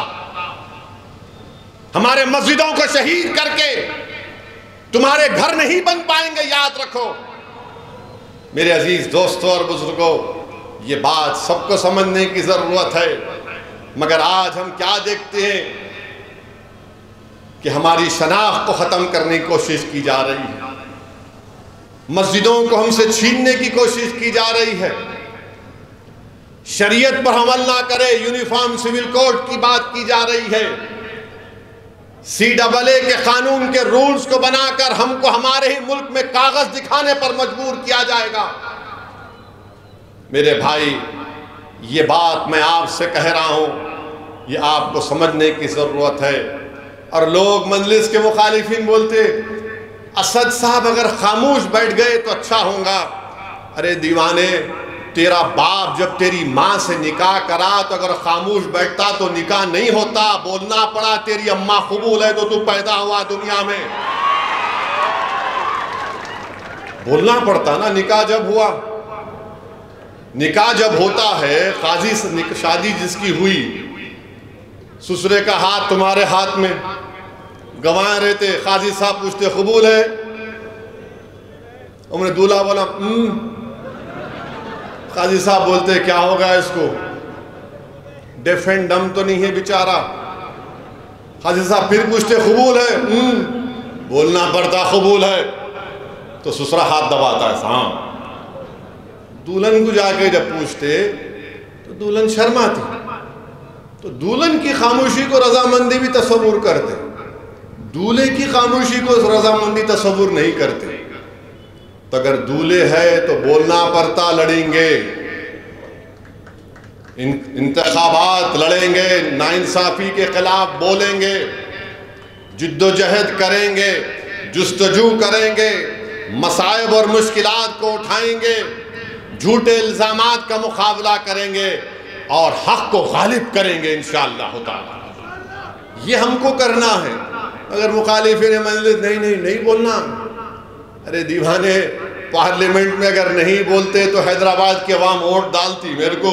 ہمارے مسجدوں کو شہید کر کے تمہارے گھر نہیں بن پائیں گے، یاد رکھو۔ میرے عزیز دوستوں اور بزرگوں، یہ بات سب کو سمجھنے کی ضرورت ہے، مگر آج ہم کیا دیکھتے ہیں کہ ہماری شناخت کو ختم کرنے کی کوشش کی جا رہی ہے، مسجدوں کو ہم سے چھیننے کی کوشش کی جا رہی ہے، شریعت پر عمل نہ کرے، یونیفارم سول کوڈ کی بات کی جا رہی ہے، CAA کے قانون کے رولز کو بنا کر ہم کو ہمارے ہی ملک میں کاغذ دکھانے پر مجبور کیا جائے گا۔ میرے بھائی یہ بات میں آپ سے کہہ رہا ہوں، یہ آپ کو سمجھنے کی ضرورت ہے۔ اور لوگ مجلس کے مخالفین بولتے اسد صاحب اگر خاموش بیٹھ گئے تو اچھا ہوگا۔ ارے دیوانے، تیرا باپ جب تیری ماں سے نکاح کرا تو اگر خاموش بیٹھتا تو نکاح نہیں ہوتا، بولنا پڑا، تیری اماں قبول ہے تو پیدا ہوا دنیا میں، بولنا پڑتا نا۔ نکاح جب ہوا، نکاح جب ہوتا ہے، قاضی سے شادی جس کی ہوئی، سسرے کا ہاتھ تمہارے ہاتھ میں، گواہ رہتے، قاضی صاحب پوچھتے قبول ہے؟ ہم نے دولہا بولا قاضی صاحب بولتے کیا ہوگا اس کو، ڈیف اینڈ ڈم تو نہیں ہے بیچارہ۔ قاضی صاحب پھر پوچھتے قبول ہے؟ بولنا پڑتا قبول ہے، تو سسرا ہاتھ دباتا ہے ہاں۔ دلہن کو جا کے جب پوچھتے تو دلہن شرماتی، تو دلہن کی خاموشی کو رضامندی بھی تصور کرتے، دولہے کی خاموشی کو رضامندی تصور نہیں کرتے۔ تو اگر دولہے ہے تو بولنا پڑتا، لڑیں گے، انتخابات لڑیں گے، ناانصافی کے خلاف بولیں گے، جدوجہد کریں گے، جستجو کریں گے، مصائب اور مشکلات کو اٹھائیں گے، جھوٹے الزامات کا مقابلہ کریں گے اور حق کو غالب کریں گے انشاءاللہ تعالی۔ یہ ہم کو کرنا ہے۔ اگر مخالفین مجلس نہیں بولنا، ارے دیوانے، پارلیمنٹ میں اگر نہیں بولتے تو حیدرآباد کی عوام ووٹ ڈالتی میرے کو۔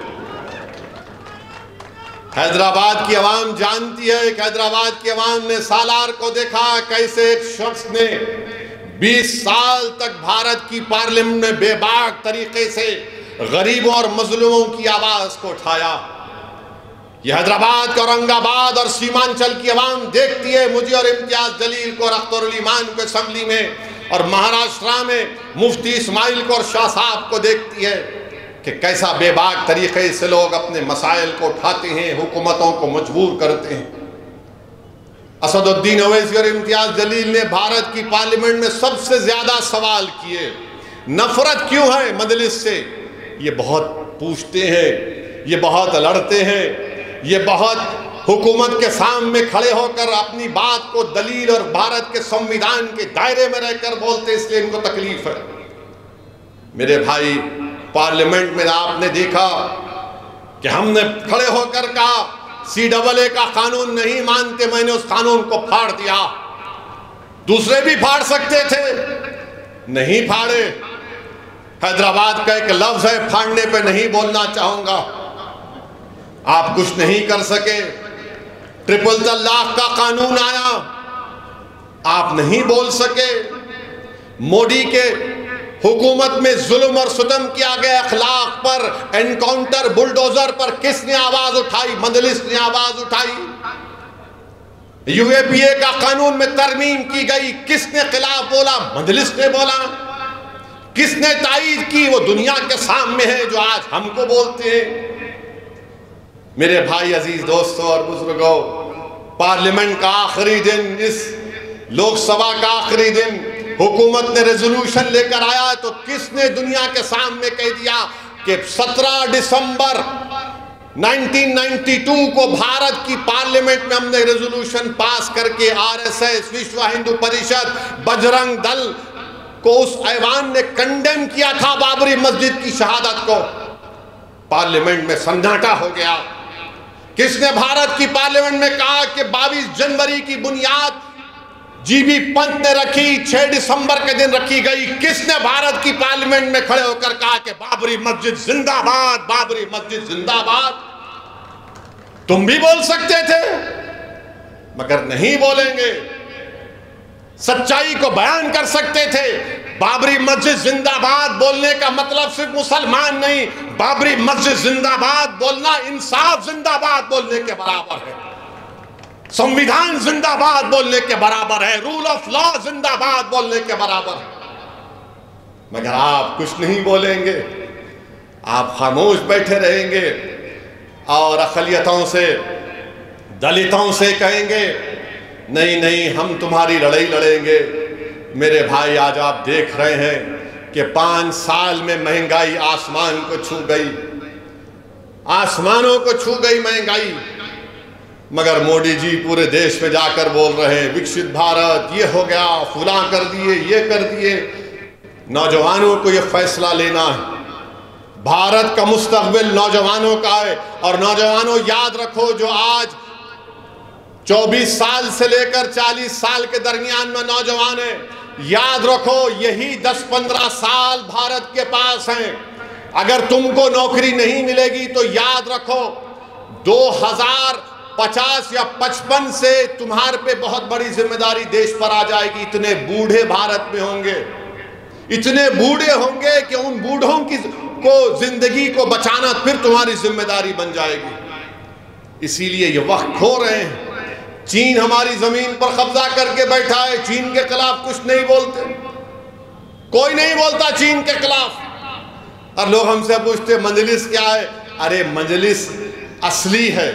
حیدرآباد کی عوام جانتی ہے کہ حیدرآباد کی عوام نے سالار کو دیکھا کیسے ایک شخص نے 20 سال تک بھارت کی پارلیمنٹ میں بے باک طریقے سے غریبوں اور مظلوموں کی آواز کو اٹھایا۔ یہ حیدرآباد کا اورنگ آباد اور سیمانچل کی عوام دیکھتی ہے مجھے اور امتیاز جلیل کو اور اختر علی مان کو اسمبلی میں، اور مہاراشٹرا میں مفتی اسماعیل کو اور شاہ صاحب کو دیکھتی ہے کہ کیسا بے باک طریقے سے لوگ اپنے مسائل کو اٹھاتے ہیں، حکومتوں کو مجبور کرتے ہیں۔ اسد الدین اویسی اور امتیاز جلیل نے بھارت کی پارلیمنٹ میں سب سے زیادہ سوال کیے۔ نفرت کیوں ہے مجلس سے؟ یہ بہت پوچھتے ہیں، یہ بہت لڑتے ہیں، یہ بہت حکومت کے سامنے کھڑے ہو کر اپنی بات کو دلیل اور بھارت کے سنویدھان کے دائرے میں رہ کر بولتے، اس لیے ان کو تکلیف ہے۔ میرے بھائی، پارلیمنٹ میں آپ نے دیکھا کہ ہم نے کھڑے ہو کر کہا CAA کا قانون نہیں مانتے، میں نے اس قانون کو پھاڑ دیا۔ دوسرے بھی پھاڑ سکتے تھے، نہیں پھاڑے۔ حیدرآباد کا ایک لفظ ہے، پھاڑنے پہ نہیں بولنا چاہوں گا، آپ کچھ نہیں کر سکے۔ ٹرپل طلاق کا قانون آیا، آپ نہیں بول سکے۔ مودی کے حکومت میں ظلم اور ستم کیا گیا اخلاق پر، انکاؤنٹر بلڈوزر پر کس نے آواز اٹھائی؟ مجلس نے آواز اٹھائی۔ UAPA کا قانون میں ترمیم کی گئی، کس نے خلاف بولا؟ مجلس نے بولا۔ کس نے تائید کی؟ وہ دنیا کے سامنے ہے جو آج ہم کو بولتے ہیں۔ میرے بھائی عزیز دوستوں اور بزرگوں، پارلیمنٹ کا آخری دن، اس لوک سبھا کا آخری دن، حکومت نے ریزولوشن لے کر آیا تو کس نے دنیا کے سامنے کہہ دیا کہ 17 دسمبر 1992 کو بھارت کی پارلیمنٹ میں ہم نے ریزولوشن پاس کر کے RSS، وشو ہندو پریشد، بجرنگ دل کو اس ایوان نے کنڈیم کیا تھا بابری مسجد کی شہادت کو۔ پارلیمنٹ میں سناٹا ہو گیا۔ کس نے بھارت کی پارلیمنٹ میں کہا کہ 22 جنوری کی بنیاد GB پنت نے رکھی، 6 دسمبر کے دن رکھی گئی؟ کس نے بھارت کی پارلیمنٹ میں کھڑے ہو کر کہا کہ بابری مسجد زندہ باد، بابری مسجد زندہ باد؟ تم بھی بول سکتے تھے مگر نہیں بولیں گے۔ سچائی کو بیان کر سکتے تھے۔ بابری مسجد زندہ باد بولنے کا مطلب صرف مسلمان نہیں، بابری مسجد زندہ باد بولنا انصاف زندہ باد بولنے کے برابر ہے، سنویدھان زندہ باد بولنے کے برابر ہے، رول آف لا زندہ باد بولنے کے برابر ہے۔ مگر آپ کچھ نہیں بولیں گے، آپ خاموش بیٹھے رہیں گے اور اقلیتوں سے، دلتوں سے کہیں گے نہیں ہم تمہاری لڑائی لڑیں گے۔ میرے بھائی، آج آپ دیکھ رہے ہیں کہ 5 سال میں مہنگائی آسمان کو چھو گئی، آسمانوں کو چھو گئی مہنگائی، مگر مودی جی پورے دیش میں جا کر بول رہے ہیں وکست بھارت، یہ ہو گیا، فلاں کر دیے، یہ کر دیے۔ نوجوانوں کو یہ فیصلہ لینا ہے، بھارت کا مستقبل نوجوانوں کا ہے۔ اور نوجوانوں یاد رکھو، جو آج 24 سال سے لے کر 40 سال کے درمیان میں نوجوان ہیں، یاد رکھو یہی 10-15 سال بھارت کے پاس ہیں۔ اگر تم کو نوکری نہیں ملے گی تو یاد رکھو 2050 یا 55 سے تمہارے پہ بہت بڑی ذمہ داری دیش پر آ جائے گی۔ اتنے بوڑھے بھارت میں ہوں گے، اتنے بوڑھے ہوں گے کہ ان بوڑھوں کو زندگی کو بچانا پھر تمہاری ذمہ داری بن جائے گی۔ اسی لیے یہ وقت کھو رہے ہیں۔ چین ہماری زمین پر قبضہ کر کے بیٹھا ہے، چین کے خلاف کچھ نہیں بولتے، کوئی نہیں بولتا چین کے خلاف۔ اور لوگ ہم سے پوچھتے مجلس کیا ہے؟ ارے مجلس اصلی ہے،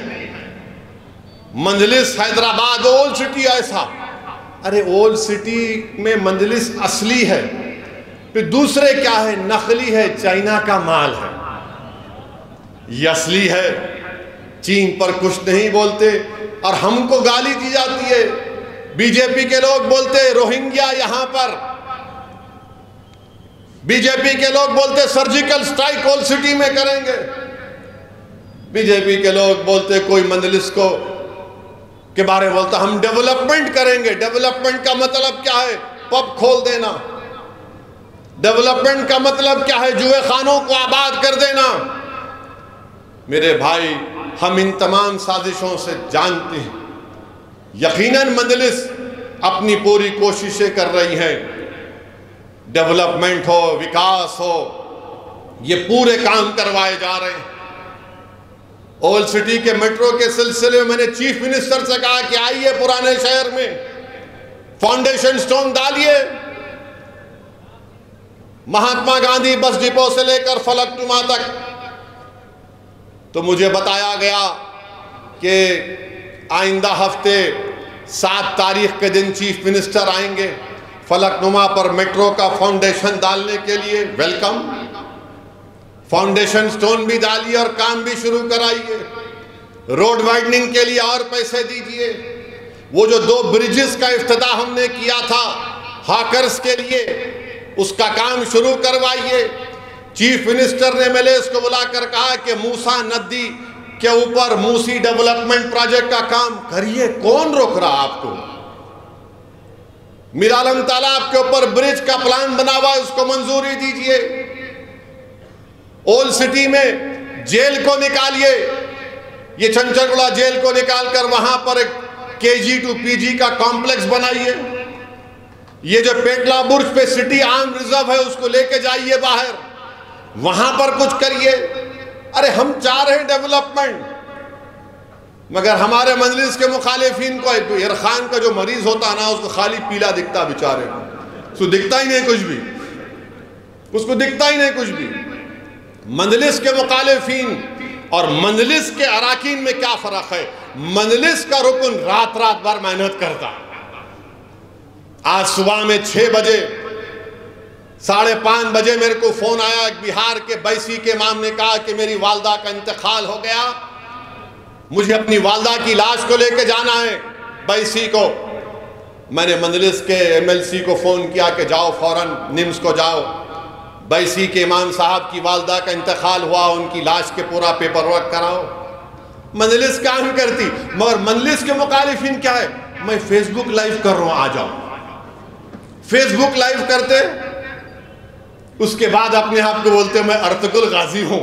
مجلس حیدرآباد اولڈ سٹی ایسا، ارے اولڈ سٹی میں مجلس اصلی ہے، پھر دوسرے کیا ہے؟ نقلی ہے، چائنا کا مال ہے، یہ اصلی ہے۔ چین پر کچھ نہیں بولتے اور ہم کو گالی دی جاتی ہے بی جے پی کے لوگ بولتے روہنگیا یہاں پر، بی جے پی کے لوگ بولتے سرجیکل سٹرائک اولڈ سٹی میں کریں گے، بی جے پی کے لوگ بولتے کوئی مجلس کو کے بارے بولتا ہم ڈیولپمنٹ کریں گے۔ ڈیولپمنٹ کا مطلب کیا ہے؟ پب کھول دینا۔ ڈیولپمنٹ کا مطلب کیا ہے؟ جوئے خانوں کو آباد کر دینا۔ میرے بھائی، ہم ان تمام سازشوں سے جانتے ہیں، یقیناً مجلس اپنی پوری کوششیں کر رہی ہیں، ڈیولپمنٹ ہو، وکاس ہو، یہ پورے کام کروائے جا رہے ہیں۔ اولڈ سٹی کے میٹرو کے سلسلے میں نے چیف منسٹر سے کہا کہ آئیے پرانے شہر میں فاؤنڈیشن سٹون ڈالیے۔ مہاتما گاندھی بس ڈپو سے لے کر فلک نما تک، تو مجھے بتایا گیا کہ آئندہ ہفتے 7 تاریخ کے دن چیف منسٹر آئیں گے فلک نما پر میٹرو کا فاؤنڈیشن ڈالنے کے لیے۔ ویلکم، فاؤنڈیشن سٹون بھی ڈالیے اور کام بھی شروع کرائیے۔ روڈ وائڈننگ کے لیے اور پیسے دیجئے۔ وہ جو 2 برجز کا افتتاح ہم نے کیا تھا ہاکرز کے لیے، اس کا کام شروع کروائیے۔ چیف منسٹر نے ملیس کو بلا کر کہا کہ موسیٰ ندی کے اوپر موسی ڈیولپمنٹ پروجیکٹ کا کام کریے، کون روک رہا آپ کو؟ میرالم تالاب کے اوپر برج کا پلان بنا ہوا ہے، اس کو منظوری دیجئے۔ اولڈ سٹی میں جیل کو نکالیے، یہ چھنچر گڑا جیل کو نکال کر وہاں پر ایک KG to PG کا کمپلیکس بنائیے۔ یہ جو پیٹلا برج پہ سٹی آرم ریزرو ہے اس کو لے کے جائیے باہر، وہاں پر کچھ کریے۔ ارے ہم چاہ رہے ہیں ڈیولپمنٹ، مگر ہمارے مجلس کے مخالفین کو عرفان کا جو مریض ہوتا نا اس کو خالی پیلا دکھتا، بیچارے اس کو دکھتا ہی نہیں کچھ بھی، اس کو دکھتا ہی نہیں کچھ بھی۔ مجلس کے مخالفین اور مجلس کے اراکین میں کیا فرق ہے؟ مجلس کا رکن رات رات بھر محنت کرتا۔ آج صبح میں 6 بجے 5:30 بجے میرے کو فون آیا، ایک بہار کے بیسی کے امام نے کہا کہ میری والدہ کا انتقال ہو گیا، مجھے اپنی والدہ کی لاش کو لے کے جانا ہے بیسی کو۔ میں نے مجلس کے MLC کو فون کیا کہ جاؤ فوراً نمس کو جاؤ، بیسی کے امام صاحب کی والدہ کا انتقال ہوا، ان کی لاش کے پورا پیپر ورک کراؤ۔ مجلس کام کرتی، مگر مجلس کے مخالفین کیا ہے؟ میں فیس بک لائیو کر رہا ہوں، آ جاؤ۔ فیس بک لائیو کرتے، اس کے بعد اپنے آپ کو بولتے میں ارطغرل غازی ہوں۔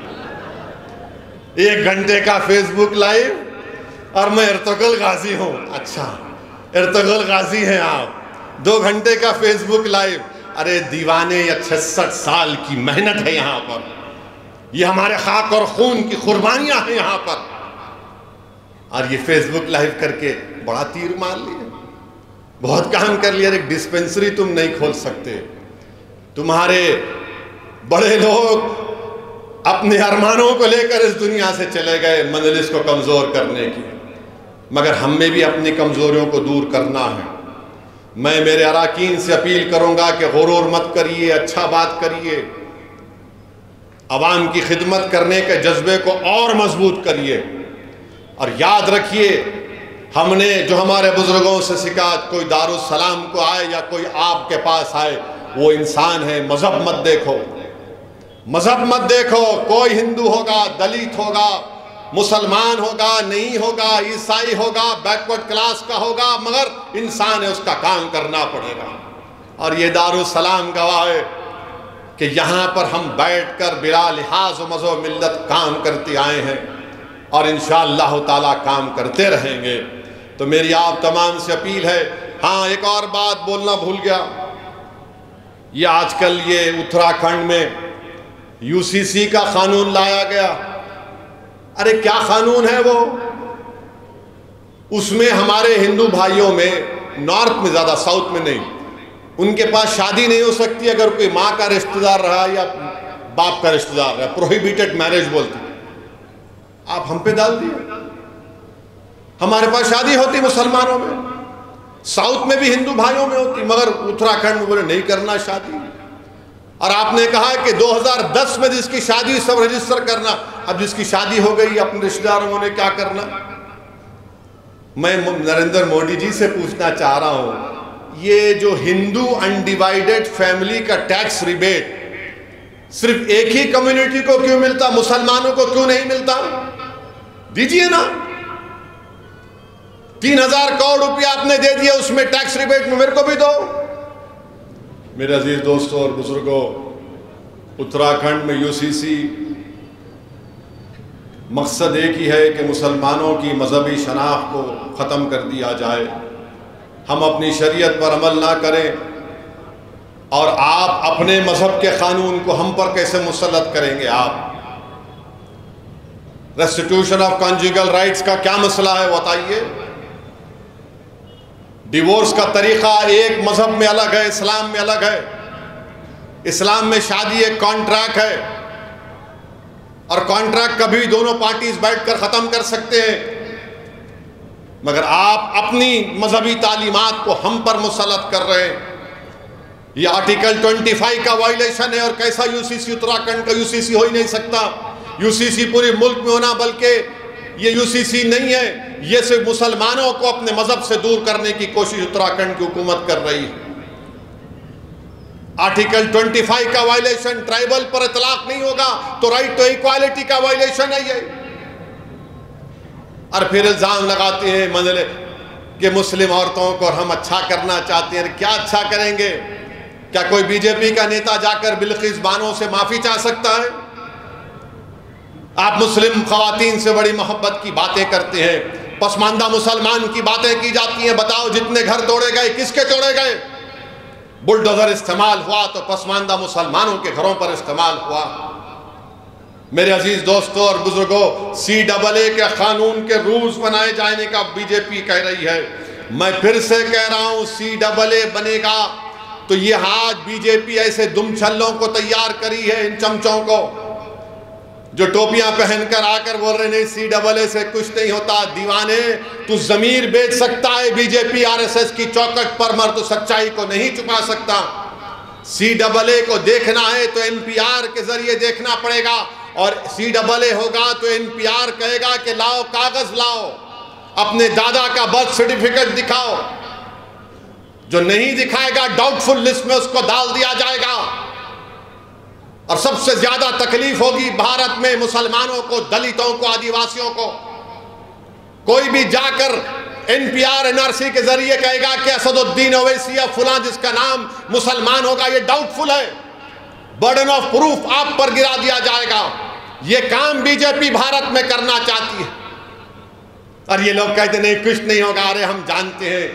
1 گھنٹے کا فیس بک لائیو اور میں ارطغرل غازی ہوں۔ اچھا ارطغرل غازی ہیں آپ، 2 گھنٹے کا فیس بک لائیو۔ ارے دیوانے، یا 66 سال کی محنت ہے یہاں پر، یہ ہمارے خاک اور خون کی قربانیاں ہیں یہاں پر، اور یہ فیس بک لائیو کر کے بڑا تیر مار لیا، بہت کام کر لیا۔ ایک ڈسپنسری تم نہیں کھول سکتے، تمہارے بڑے لوگ اپنے ارمانوں کو لے کر اس دنیا سے چلے گئے مجلس کو کمزور کرنے کی، مگر ہم میں بھی اپنی کمزوریوں کو دور کرنا ہے۔ میں میرے اراکین سے اپیل کروں گا کہ غرور مت کریے، اچھا بات کریے، عوام کی خدمت کرنے کے جذبے کو اور مضبوط کریے، اور یاد رکھیے ہم نے جو ہمارے بزرگوں سے سکھا، کوئی دارالسلام کو آئے یا کوئی آپ کے پاس آئے، وہ انسان ہے، مذہب مت دیکھو، مذہب مت دیکھو۔ کوئی ہندو ہوگا، دلت ہوگا، مسلمان ہوگا، نہیں ہوگا، عیسائی ہوگا، بیکورڈ کلاس کا ہوگا، مگر انسان ہے، اس کا کام کرنا پڑے گا۔ اور یہ دارالسلام گواہ ہے کہ یہاں پر ہم بیٹھ کر بلا لحاظ و مذہب ملت کام کرتے آئے ہیں، اور انشاءاللہ تعالیٰ کام کرتے رہیں گے۔ تو میری آپ تمام سے اپیل ہے۔ ہاں، ایک اور بات بولنا بھول گیا، یہ آج کل یہ اتراکھنڈ میں UCC کا قانون لایا گیا۔ ارے کیا قانون ہے وہ؟ اس میں ہمارے ہندو بھائیوں میں، نارتھ میں زیادہ، ساؤتھ میں نہیں، ان کے پاس شادی نہیں ہو سکتی اگر کوئی ماں کا رشتہ دار رہا یا باپ کا رشتہ دار رہا، پروہیبیٹڈ میرج بولتے۔ آپ ہم پہ ڈال دیے، ہمارے پاس شادی ہوتی مسلمانوں میں، ساؤتھ میں بھی ہندو بھائیوں میں ہوتی، مگر اتراکھنڈ میں بولے نہیں کرنا شادی۔ اور آپ نے کہا کہ 2010 میں جس کی شادی سب رجسٹر کرنا، اب جس کی شادی ہو گئی اپنے رشتہ داروں نے کیا کرنا؟ میں نریندر مودی جی سے پوچھنا چاہ رہا ہوں، یہ جو ہندو انڈیوائیڈڈ فیملی کا ٹیکس ریبیٹ صرف ایک ہی کمیونٹی کو کیوں ملتا، مسلمانوں کو کیوں نہیں ملتا؟ دیجئے نا، 3000 کروڑ روپیہ آپ نے دے دیا، اس میں ٹیکس ریبیٹ میں میرے کو بھی دو۔ میرے عزیز دوستوں اور بزرگوں، اتراکھنڈ میں UCC مقصد ایک ہی ہے کہ مسلمانوں کی مذہبی شناخت کو ختم کر دیا جائے، ہم اپنی شریعت پر عمل نہ کریں، اور آپ اپنے مذہب کے قانون کو ہم پر کیسے مسلط کریں گے؟ آپ ریسٹیٹیوشن آف کنجوگل رائٹس کا کیا مسئلہ ہے بتائیے؟ ڈیورس کا طریقہ ایک مذہب میں الگ ہے، اسلام میں الگ ہے۔ اسلام میں شادی ایک کانٹریکٹ ہے، اور کانٹریکٹ کبھی دونوں پارٹیز بیٹھ کر ختم کر سکتے ہیں، مگر آپ اپنی مذہبی تعلیمات کو ہم پر مسلط کر رہے ہیں۔ یہ آرٹیکل 25 کا وائلیشن ہے، اور کیسا UCC اتراکھنڈ کا UCC ہو ہی نہیں سکتا۔ UCC پورے ملک میں ہونا، بلکہ یہ UCC نہیں ہے، یہ صرف مسلمانوں کو اپنے مذہب سے دور کرنے کی کوشش اتراکھنڈ کی حکومت کر رہی ہے۔ آرٹیکل 25 کا وائلیشن، ٹرائبل پر اطلاق نہیں ہوگا تو رائٹ ٹو ایکوالٹی کا وائلیشن ہے یہ۔ اور پھر الزام لگاتے ہیں کہ مسلم عورتوں کو ہم اچھا کرنا چاہتے ہیں۔ کیا اچھا کریں گے؟ کیا کوئی BJP کا نیتا جا کر بلقیس بانو سے معافی چاہ سکتا ہے؟ آپ مسلم خواتین سے بڑی محبت کی باتیں کرتے ہیں، پسماندہ مسلمان کی باتیں کی جاتی ہیں۔ بتاؤ جتنے گھر توڑے گئے کس کے توڑے گئے؟ بلڈوزر استعمال ہوا تو پسماندہ مسلمانوں کے گھروں پر استعمال ہوا۔ میرے عزیز دوستوں اور بزرگوں، CAA کے قانون کے رولز بنائے جانے کا BJP کہہ رہی ہے۔ میں پھر سے کہہ رہا ہوں، CAA بنے گا تو یہ آج BJP ایسے دم چھلوں کو تیار کری ہے، ان چمچوں کو جو ٹوپیاں پہن کر آ کر بول رہے نہیں CAA سے کچھ نہیں ہوتا۔ دیوانے، تو ضمیر بیچ سکتا ہے BJP RSS کی چوکٹ پر، مر تو سچائی کو نہیں چھپا سکتا۔ CAA کو دیکھنا ہے تو NPR کے ذریعے دیکھنا پڑے گا، اور CAA ہوگا تو NPR کہے گا کہ لاؤ کاغذ لاؤ، اپنے دادا کا برتھ سرٹیفکیٹ دکھاؤ۔ جو نہیں دکھائے گا ڈاؤٹ فل لسٹ میں اس کو ڈال دیا جائے گا۔ اور سب سے زیادہ تکلیف ہوگی بھارت میں مسلمانوں کو، دلتوں کو، آدیواسیوں کو۔ کوئی بھی جا کر NPR NRC کے ذریعے کہے گا کہ اسد الدین اویسی یا فلاں جس کا نام مسلمان ہوگا، یہ ڈاؤٹ فل ہے، برڈن آف پروف آپ پر گرا دیا جائے گا۔ یہ کام BJP بھارت میں کرنا چاہتی ہے، اور یہ لوگ کہتے نہیں کچھ نہیں ہوگا۔ ارے ہم جانتے ہیں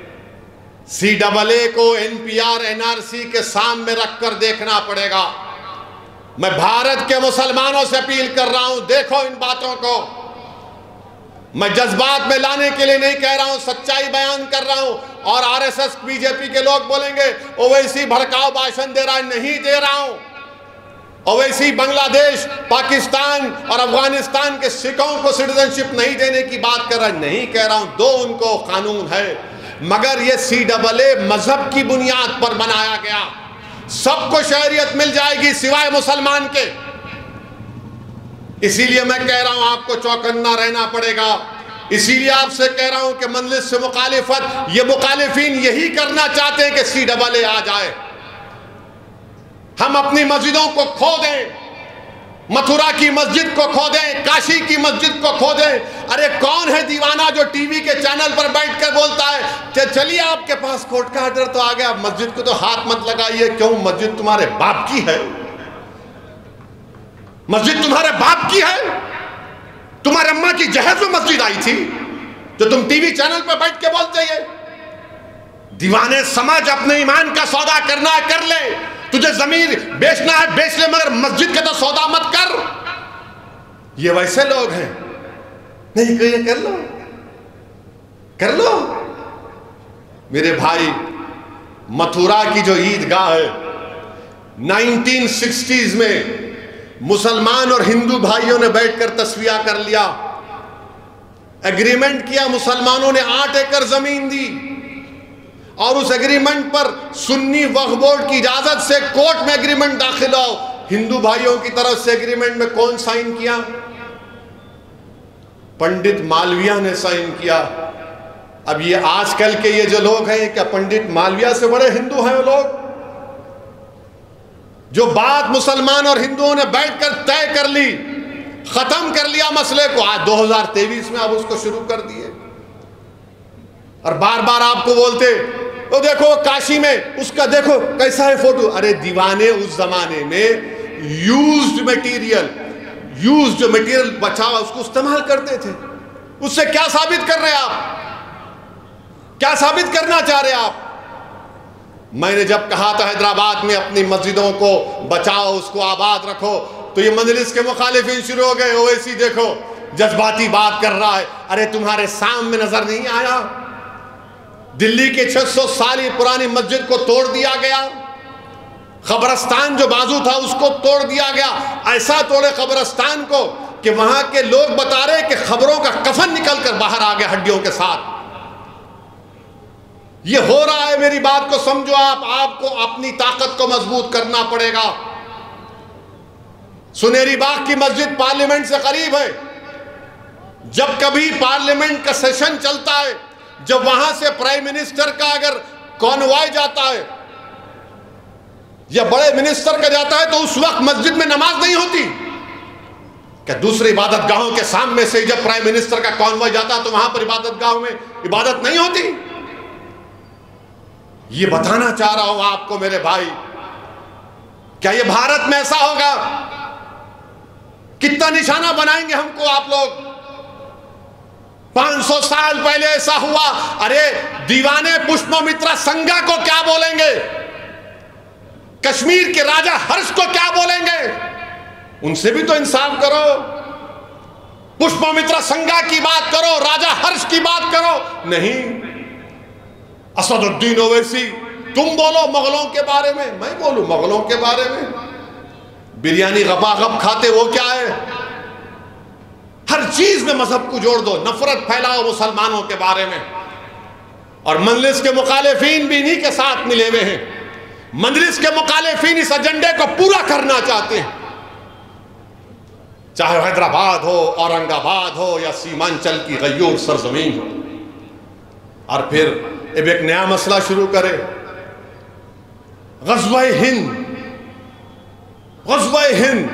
CAA کو NPR NRC کے سامنے رکھ کر دیکھنا پڑے گا۔ میں بھارت کے مسلمانوں سے اپیل کر رہا ہوں، دیکھو ان باتوں کو۔ میں جذبات میں لانے کے لیے نہیں کہہ رہا ہوں، سچائی بیان کر رہا ہوں۔ اور RSS BJP کے لوگ بولیں گے اویسی بھڑکاؤ بھاشن دے رہا ہے، نہیں دے رہا ہوں۔ اویسی بنگلہ دیش، پاکستان اور افغانستان کے سکھوں کو سٹیزنشپ نہیں دینے کی بات کر رہا ہے، نہیں کہہ رہا ہوں، دو ان کو قانون ہے، مگر یہ CAA مذہب کی بنیاد پر بنایا گیا۔ سب کو شہریت مل جائے گی سوائے مسلمان کے۔ اسی لیے میں کہہ رہا ہوں آپ کو چوکنا رہنا پڑے گا۔ اسی لیے آپ سے کہہ رہا ہوں کہ مجلس سے مخالفت، یہ مخالفین یہی کرنا چاہتے ہیں کہ CAA آ جائے، ہم اپنی مسجدوں کو کھو دیں، متھرا کی مسجد کو کھو دیں، کاشی کی مسجد کو کھو دیں۔ ارے کون ہے دیوانہ جو ٹی وی کے چینل پر بیٹھ کر بولتا ہے کہ چلیے آپ کے پاس کورٹ کا آرڈر تو آ گیا، مسجد کو تو ہاتھ مت لگائیے؟ کیوں؟ مسجد تمہارے باپ کی ہے، مسجد تمہارے باپ کی ہے۔ تمہارے اماں کی جہیز میں مسجد آئی تھی جو تم ٹی وی چینل پر بیٹھ کے بولتے ہیں؟ دیوانے سمجھ، اپنے ایمان کا سودا کرنا ہے کر لے، تجھے ضمیر بیچنا ہے بیچ لے، مگر مسجد کے تو سودا مت کر۔ یہ ویسے لوگ ہیں، نہیں کہ یہ کر لو کر لو۔ میرے بھائی، متھرا کی جو عیدگاہ ہے 1960s میں مسلمان اور ہندو بھائیوں نے بیٹھ کر تصفیہ کر لیا، ایگریمنٹ کیا، مسلمانوں نے 8 ایکڑ زمین دی، اور اس ایگریمنٹ پر سنی وقف بورڈ کی اجازت سے کورٹ میں ایگریمنٹ داخل ہو۔ ہندو بھائیوں کی طرف سے ایگریمنٹ میں کون سائن کیا؟ پنڈت مالویہ نے سائن کیا۔ اب یہ آج کل کے یہ جو لوگ ہیں، کیا پنڈت مالویہ سے بڑے ہندو ہیں وہ لوگ؟ جو بات مسلمان اور ہندوؤں نے بیٹھ کر طے کر لی، ختم کر لیا مسئلے کو، آج 2023 میں اب اس کو شروع کر دیے، اور بار بار آپ کو بولتے تو دیکھو کاشی میں اس کا دیکھو کیسا ہے فوٹو۔ ارے دیوانے اس زمانے میں یوزڈ جو میٹیریل بچا اس کو استعمال کرتے تھے۔ اس سے کیا ثابت کر رہے آپ؟ کیا ثابت کرنا چاہ رہے آپ؟ میں نے جب کہا تھا حیدرآباد میں اپنی مسجدوں کو بچاؤ، اس کو آباد رکھو، تو یہ مجلس کے مخالفین شروع ہو گئے، اویسی دیکھو جذباتی بات کر رہا ہے۔ ارے تمہارے سامنے نظر نہیں آیا دلی کے 600 سالی پرانی مسجد کو توڑ دیا گیا، قبرستان جو بازو تھا اس کو توڑ دیا گیا، ایسا توڑے قبرستان کو کہ وہاں کے لوگ بتا رہے کہ خبروں کا کفن نکل کر باہر آ گیا ہڈیوں کے ساتھ۔ یہ ہو رہا ہے، میری بات کو سمجھو آپ کو اپنی طاقت کو مضبوط کرنا پڑے گا۔ سنہری باغ کی مسجد پارلیمنٹ سے قریب ہے، جب کبھی پارلیمنٹ کا سیشن چلتا ہے، جب وہاں سے پرائم منسٹر کا اگر کانوائے جاتا ہے یا بڑے منسٹر کا جاتا ہے، تو اس وقت مسجد میں نماز نہیں ہوتی کہ دوسری عبادت گاہوں کے سامنے سے جب پرائم منسٹر کا کانوائے جاتا ہے تو وہاں پر عبادت گاہوں میں عبادت نہیں ہوتی۔ یہ بتانا چاہ رہا ہوں آپ کو میرے بھائی، کیا یہ بھارت میں ایسا ہوگا؟ کتنا نشانہ بنائیں گے ہم کو آپ لوگ؟ 500 سال پہلے ایسا ہوا، ارے دیوانے پشپمترا سنگا کو کیا بولیں گے؟ کشمیر کے راجہ ہرش کو کیا بولیں گے؟ ان سے بھی تو انصاف کرو، پشپمترا سنگا کی بات کرو، راجہ ہرش کی بات کرو۔ نہیں، اسد الدین اویسی تم بولو مغلوں کے بارے میں، میں بولوں مغلوں کے بارے میں؟ بریانی غبا غب کھاتے وہ کیا ہے؟ ہر چیز میں مذہب کو جوڑ دو، نفرت پھیلاؤ مسلمانوں کے بارے میں، اور مجلس کے مخالفین بھی انہی کے ساتھ ملے ہوئے ہیں۔ مجلس کے مخالفین اس ایجنڈے کو پورا کرنا چاہتے ہیں، چاہے حیدرآباد ہو، اورنگ آباد ہو، یا سیمانچل کی غیور سرزمین ہو۔ اور پھر اب ایک نیا مسئلہ شروع کرے، غزوہ ہند۔ غزوہ ہند،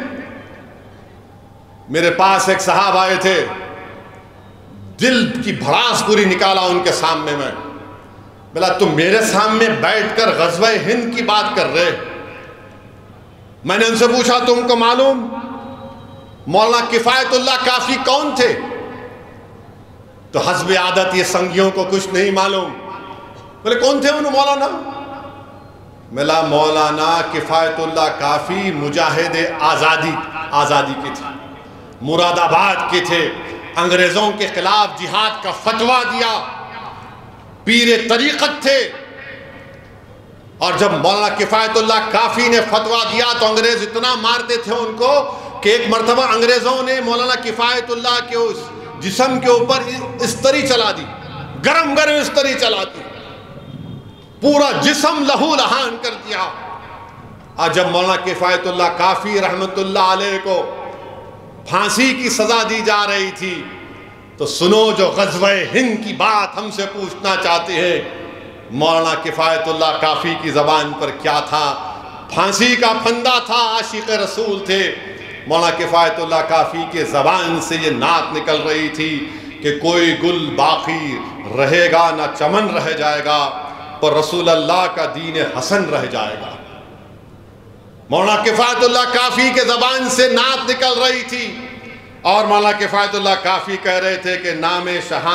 میرے پاس ایک صاحب آئے تھے، دل کی بھڑاس پوری نکالا ان کے سامنے میں، بلا تم میرے سامنے بیٹھ کر غزوہ ہند کی بات کر رہے؟ میں نے ان سے پوچھا تم کو معلوم مولانا کفایت اللہ کافی کون تھے؟ تو حسب عادت یہ سنگیوں کو کچھ نہیں معلوم۔ بولے کون تھے انہوں مولانا؟ ملا مولانا کفایت اللہ کافی مجاہد آزادی کے تھے، مراد آباد کے تھے، انگریزوں کے خلاف جہاد کا فتویٰ دیا، پیر طریقت تھے۔ اور جب مولانا کفایت اللہ کافی نے فتویٰ دیا تو انگریز اتنا مارتے تھے ان کو کہ ایک مرتبہ انگریزوں نے مولانا کفایت اللہ کے اس جسم کے اوپر استری چلا دی، گرم استری چلا دی، پورا جسم لہو لہان کر دیا۔ اور جب مولانا کفایت اللہ کافی رحمت اللہ علیہ کو پھانسی کی سزا دی جا رہی تھی تو سنو جو غزوہ ہند کی بات ہم سے پوچھنا چاہتے ہیں، مولانا کفایت اللہ کافی کی زبان پر کیا تھا؟ پھانسی کا پھندا تھا، عاشق رسول تھے۔ مولانا کفایت اللہ کافی کے زبان سے یہ نعت نکل رہی تھی کہ کوئی گل باقی رہے گا نہ چمن رہ جائے گا، پر رسول اللہ کا دین حسن رہ جائے گا۔ مولانا کفایت اللہ کافی کے زبان سے نعت نکل رہی تھی، اور مولانا کفایت اللہ کافی کہہ رہے تھے کہ نام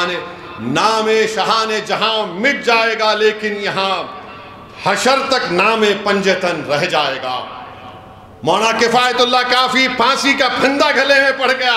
شہان جہاں مٹ جائے گا، لیکن یہاں حشر تک نام پنجتن رہ جائے گا۔ مولانا کفایت اللہ کافی پھانسی کا پھندا گلے میں پڑ گیا۔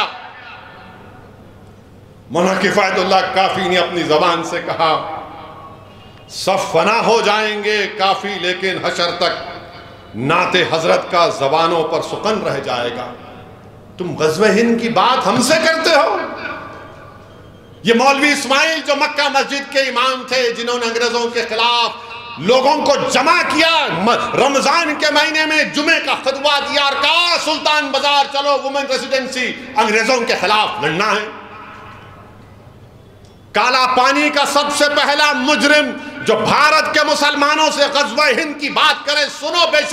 مولانا کفایت اللہ کافی نے اپنی زبان سے کہا سب فنا ہو جائیں گے کافی، لیکن حشر تک نعت حضرت کا زبانوں پر سخن رہ جائے گا۔ تم غزوہ ہند کی بات ہم سے کرتے ہو؟ یہ مولوی اسماعیل جو مکہ مسجد کے امام تھے، جنہوں نے انگریزوں کے خلاف لوگوں کو جمع کیا، رمضان کے مہینے میں جمعے کا خطبہ دیا اور کہا سلطان بازار چلو وومن ریزیڈنسی، انگریزوں کے خلاف لڑنا ہے۔ کالا پانی کا سب سے پہلا مجرم جو بھارت کے مسلمانوں سے غزوہ ہند کی بات کرے، سنو بے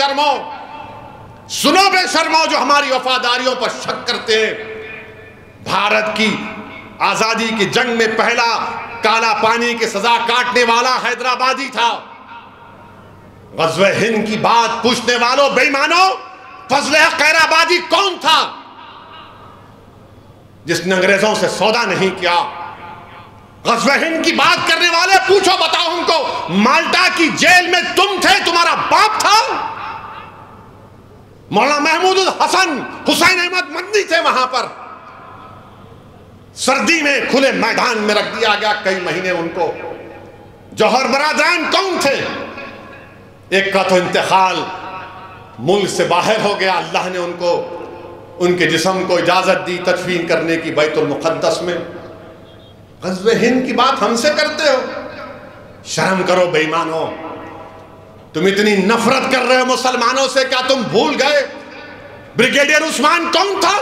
شرمو جو ہماری وفاداریوں پر شک کرتے ہیں، بھارت کی آزادی کی جنگ میں پہلا کالا پانی کی سزا کاٹنے والا حیدرآبادی تھا۔ غزوہ ہند کی بات پوچھنے والوں بے ایمانوں، فضل حق خیرآبادی کون تھا جس نے انگریزوں سے سودا نہیں کیا؟ غزوہ ہند کی بات کرنے والے پوچھو، بتاؤ ہم کو، مالٹا کی جیل میں تم تھے، تمہارا باپ تھا؟ مولانا محمود الحسن، حسین احمد مدنی تھے وہاں پر، سردی میں کھلے میدان میں رکھ دیا گیا کئی مہینے ان کو۔ جوہر برادران کون تھے؟ ایک کا تو انتقال ملک سے باہر ہو گیا، اللہ نے ان کو ان کے جسم کو اجازت دی تدفین کرنے کی بیت المقدس میں۔ غزوہ ہند کی بات ہم سے کرتے ہو؟ شرم کرو بے ایمانو، تم اتنی نفرت کر رہے ہو مسلمانوں سے، کیا تم بھول گئے بریگیڈیئر عثمان کون تھا؟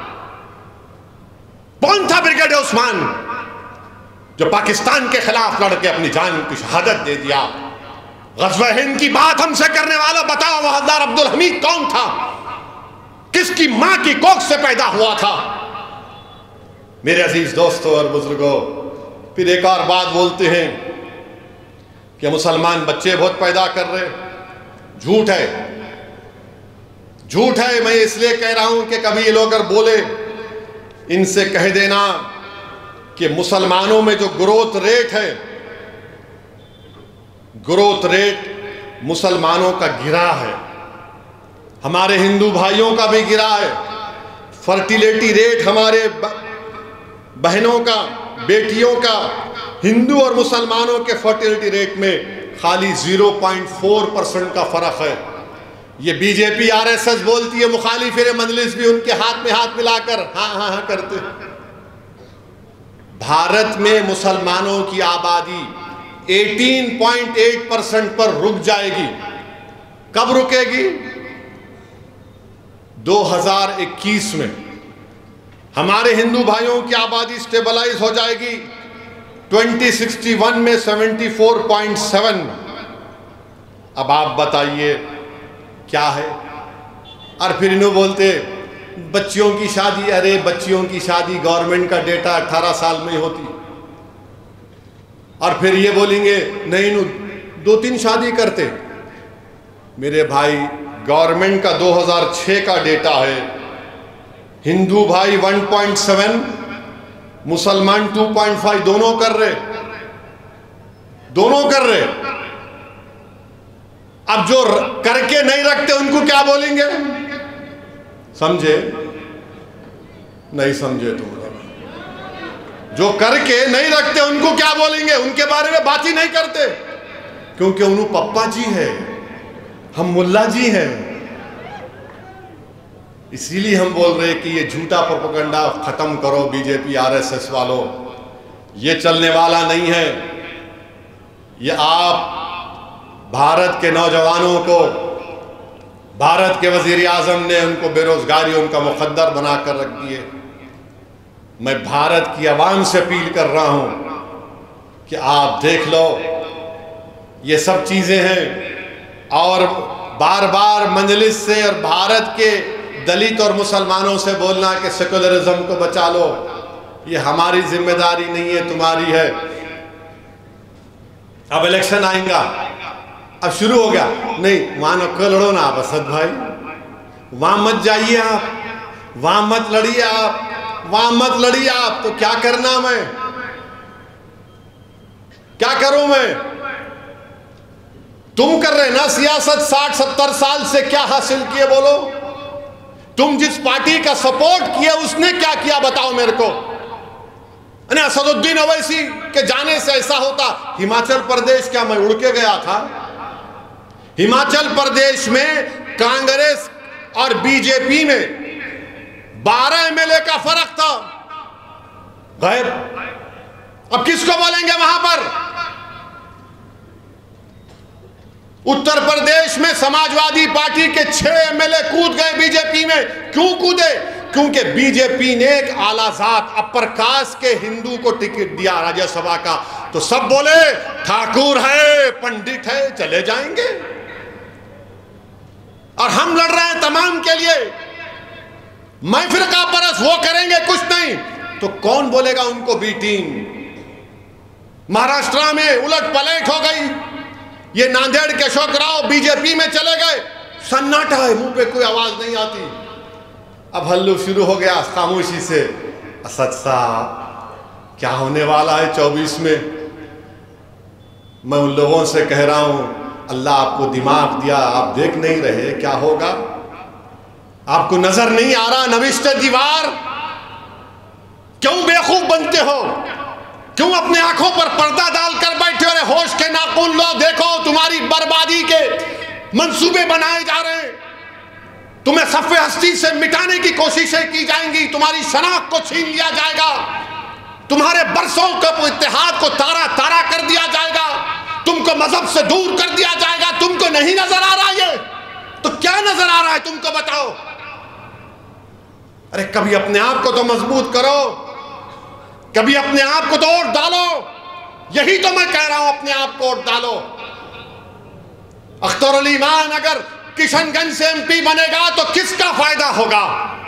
کون تھا بریگیڈیئر عثمان جو پاکستان کے خلاف لڑ کے اپنی جان کی شہادت دے دیا؟ غزوہ ہند کی بات ہم سے کرنے والا بتاؤ، وحدار عبدالحمید کون تھا؟ کس کی ماں کی کوکھ سے پیدا ہوا تھا؟ میرے عزیز دوستوں اور بزرگوں، پھر ایک اور بات بولتے ہیں کہ مسلمان بچے بہت پیدا کر رہے، جھوٹ ہے، جھوٹ ہے۔ میں اس لیے کہہ رہا ہوں کہ کبھی یہ لوگ اگر بولے، ان سے کہہ دینا کہ مسلمانوں میں جو گروتھ ریٹ ہے، گروتھ ریٹ مسلمانوں کا گرا ہے، ہمارے ہندو بھائیوں کا بھی گرا ہے۔ فرٹیلیٹی ریٹ ہمارے بہنوں کا، بیٹیوں کا، ہندو اور مسلمانوں کے فرٹیلیٹی ریٹ میں خالی 0.4% کا فرق ہے۔ یہ B J P R S S بولتی ہے، مخالف مجلس بھی ان کے ہاتھ میں ہاتھ ملا کر ہاں ہاں ہاں کرتے۔ بھارت میں مسلمانوں کی آبادی 18.8% پر رک جائے گی۔ کب رکے گی؟ 2021 میں ہمارے ہندو بھائیوں کی آبادی سٹیبلائز ہو جائے گی 2061 میں 74.7۔ اب آپ بتائیے کیا ہے؟ اور پھر انہوں بولتے بچیوں کی شادی، ارے بچیوں کی شادی گورنمنٹ کا ڈیٹا 18 سال میں ہوتی، اور پھر یہ بولیں گے نہیں 2-3 شادی کرتے۔ میرے بھائی گورنمنٹ کا 2006 کا ڈیٹا ہے، ہندو بھائی 1.7، مسلمان 2.5، دونوں کر رہے۔ اب جو کر کے نہیں رکھتے ان کو کیا بولیں گے؟ سمجھے؟ نہیں سمجھے تم؟ جو کر کے نہیں رکھتے ان کو کیا بولیں گے؟ ان کے بارے میں بات ہی نہیں کرتے، کیونکہ انہوں پپا جی ہے، ہم ملا جی ہیں۔ اسی لیے ہم بول رہے کہ یہ جھوٹا پروپیگنڈا ختم کرو B J P R S S والوں، یہ چلنے والا نہیں ہے۔ یہ آپ بھارت کے نوجوانوں کو، بھارت کے وزیر اعظم نے ان کو بے روزگاری ان کا مقدر بنا کر رکھ دیے۔ میں بھارت کی عوام سے اپیل کر رہا ہوں کہ آپ دیکھ لو، یہ سب چیزیں ہیں، اور بار بار مجلس سے اور بھارت کے دلت اور مسلمانوں سے بولنا کہ سیکولرزم کو بچا لو، یہ ہماری ذمہ داری نہیں ہے، تمہاری ہے۔ اب الیکشن آئیں گا، اب شروع ہو گیا، نہیں وہاں نہ لڑو نا آپ اسد بھائی، وہاں مت جائیے آپ، وہاں مت لڑیے آپ، وہاں مت لڑیے آپ۔ تو کیا کرنا؟ میں کیا کروں؟ میں تم کر رہے نا سیاست 60-70 سال سے، کیا حاصل کیے بولو؟ تم جس پارٹی کا سپورٹ کیے اس نے کیا کیا بتاؤ میرے کو؟ اسد الدین اویسی کے جانے سے ایسا ہوتا۔ ہماچل پردیش کیا میں اڑ کے گیا تھا؟ ہماچل پردیش میں کانگریس اور بی جے پی میں 12 MLA کا فرق تھا، غائب۔ اب کس کو بولیں گے وہاں پر؟ اتر پردیش میں سماجوادی پارٹی کے 6 MLA کود گئے بی جے پی میں۔ کیوں کودے؟ کیونکہ بی جے پی نے ایک اعلیٰ ذات اپر کاسٹ کے ہندو کو ٹکٹ دیا راجیہ سبھا کا، تو سب بولے ٹھاکر ہے، پنڈت ہے، چلے جائیں گے۔ اور ہم لڑ رہے ہیں تمام کے لیے، میں فرقہ پرست، وہ کریں گے کچھ نہیں، تو کون بولے گا ان کو بی ٹیم؟ مہاراشٹرا میں الٹ پلٹ ہو گئی، یہ ناندیڑ کے Ashok Rao B J P میں چلے گئے، سناٹا ہے، منہ پہ کوئی آواز نہیں آتی۔ اب ہلو شروع ہو گیا خاموشی سے، اسد صاحب کیا ہونے والا ہے 24 میں؟ میں ان لوگوں سے کہہ رہا ہوں اللہ آپ کو دماغ دیا، آپ دیکھ نہیں رہے کیا ہوگا؟ آپ کو نظر نہیں آ رہا نوشتہ دیوار؟ کیوں بیوقوف بنتے ہو؟ کیوں اپنے آنکھوں پر پردہ ڈال کر بیٹھے ہو؟ ہوش کے ناخن لو، دیکھو تمہاری بربادی کے منصوبے بنائے جا رہے ہیں، تمہیں صف ہستی سے مٹانے کی کوششیں کی جائیں گی، تمہاری شناخت کو چھین لیا جائے گا، تمہارے برسوں کا اتحاد کو تارا تارا کر دیا جائے گا، تم کو مذہب سے دور کر دیا جائے گا۔ تم کو نہیں نظر آ رہا یہ؟ تو کیا نظر آ رہا ہے تم کو بتاؤ؟ ارے کبھی اپنے آپ کو تو مضبوط کرو، کبھی اپنے آپ کو تو ووٹ ڈالو، یہی تو میں کہہ رہا ہوں، اپنے آپ کو ووٹ ڈالو۔ اختر علی مان اگر کشن گنج سے ایم پی بنے گا تو کس کا فائدہ ہوگا؟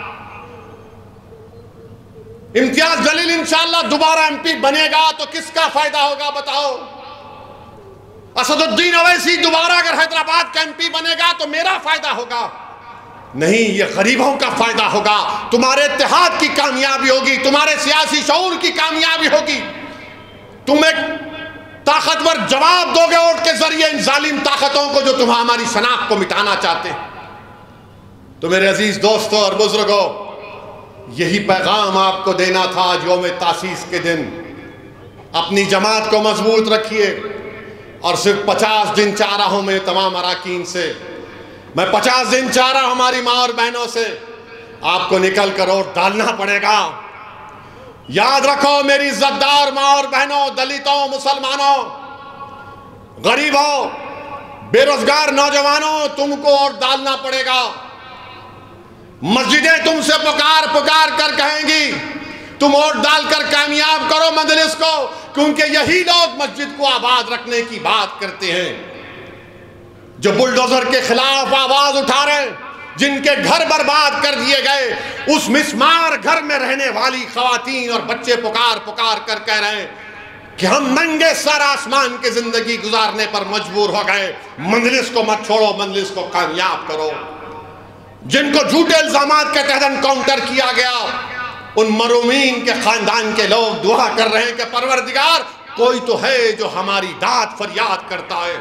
امتیاز جلیل انشاءاللہ دوبارہ ایم پی بنے گا تو کس کا فائدہ ہوگا بتاؤ؟ اسد الدین اویسی دوبارہ اگر حیدرآباد کا ایم پی بنے گا تو میرا فائدہ ہوگا؟ نہیں، یہ غریبوں کا فائدہ ہوگا، تمہارے اتحاد کی کامیابی ہوگی، تمہارے سیاسی شعور کی کامیابی ہوگی، تم ایک طاقتور جواب دو گے ووٹ کے ذریعے ان ظالم طاقتوں کو جو ہماری شناخت کو مٹانا چاہتے ہیں۔ تو میرے عزیز دوستوں اور بزرگوں، یہی پیغام آپ کو دینا تھا آج یوم تاسیس کے دن۔ اپنی جماعت کو مضبوط رکھیے، اور صرف 50 دن چاہ رہا ہوں میں تمام اراکین سے، میں 50 دن چاہ رہا ہوں ہماری ماں اور بہنوں سے، آپ کو نکل کر ووٹ ڈالنا پڑے گا۔ یاد رکھو میری عزت دار ماں اور بہنوں، دلتوں، مسلمانوں، غریبوں، بے روزگار نوجوانوں، تم کو ووٹ ڈالنا پڑے گا۔ مسجدیں تم سے پکار پکار کر کہیں گی تم ووٹ ڈال کر کامیاب کرو مجلس کو، کیونکہ یہی لوگ مسجد کو آباد رکھنے کی بات کرتے ہیں، جو بلڈوزر کے خلاف آواز اٹھا رہے ہیں، جن کے گھر برباد کر دیے گئے، اس مسمار گھر میں رہنے والی خواتین اور بچے پکار پکار کر کہہ رہے ہیں کہ ہم ننگے سر آسمان کی زندگی گزارنے پر مجبور ہو گئے، مجلس کو مت چھوڑو، مجلس کو کامیاب کرو۔ جن کو جھوٹے الزامات کے تحت انکاؤنٹر کیا گیا، ان مرومین کے خاندان کے لوگ دعا کر رہے ہیں کہ پروردگار کوئی تو ہے جو ہماری داد فریاد کرتا ہے۔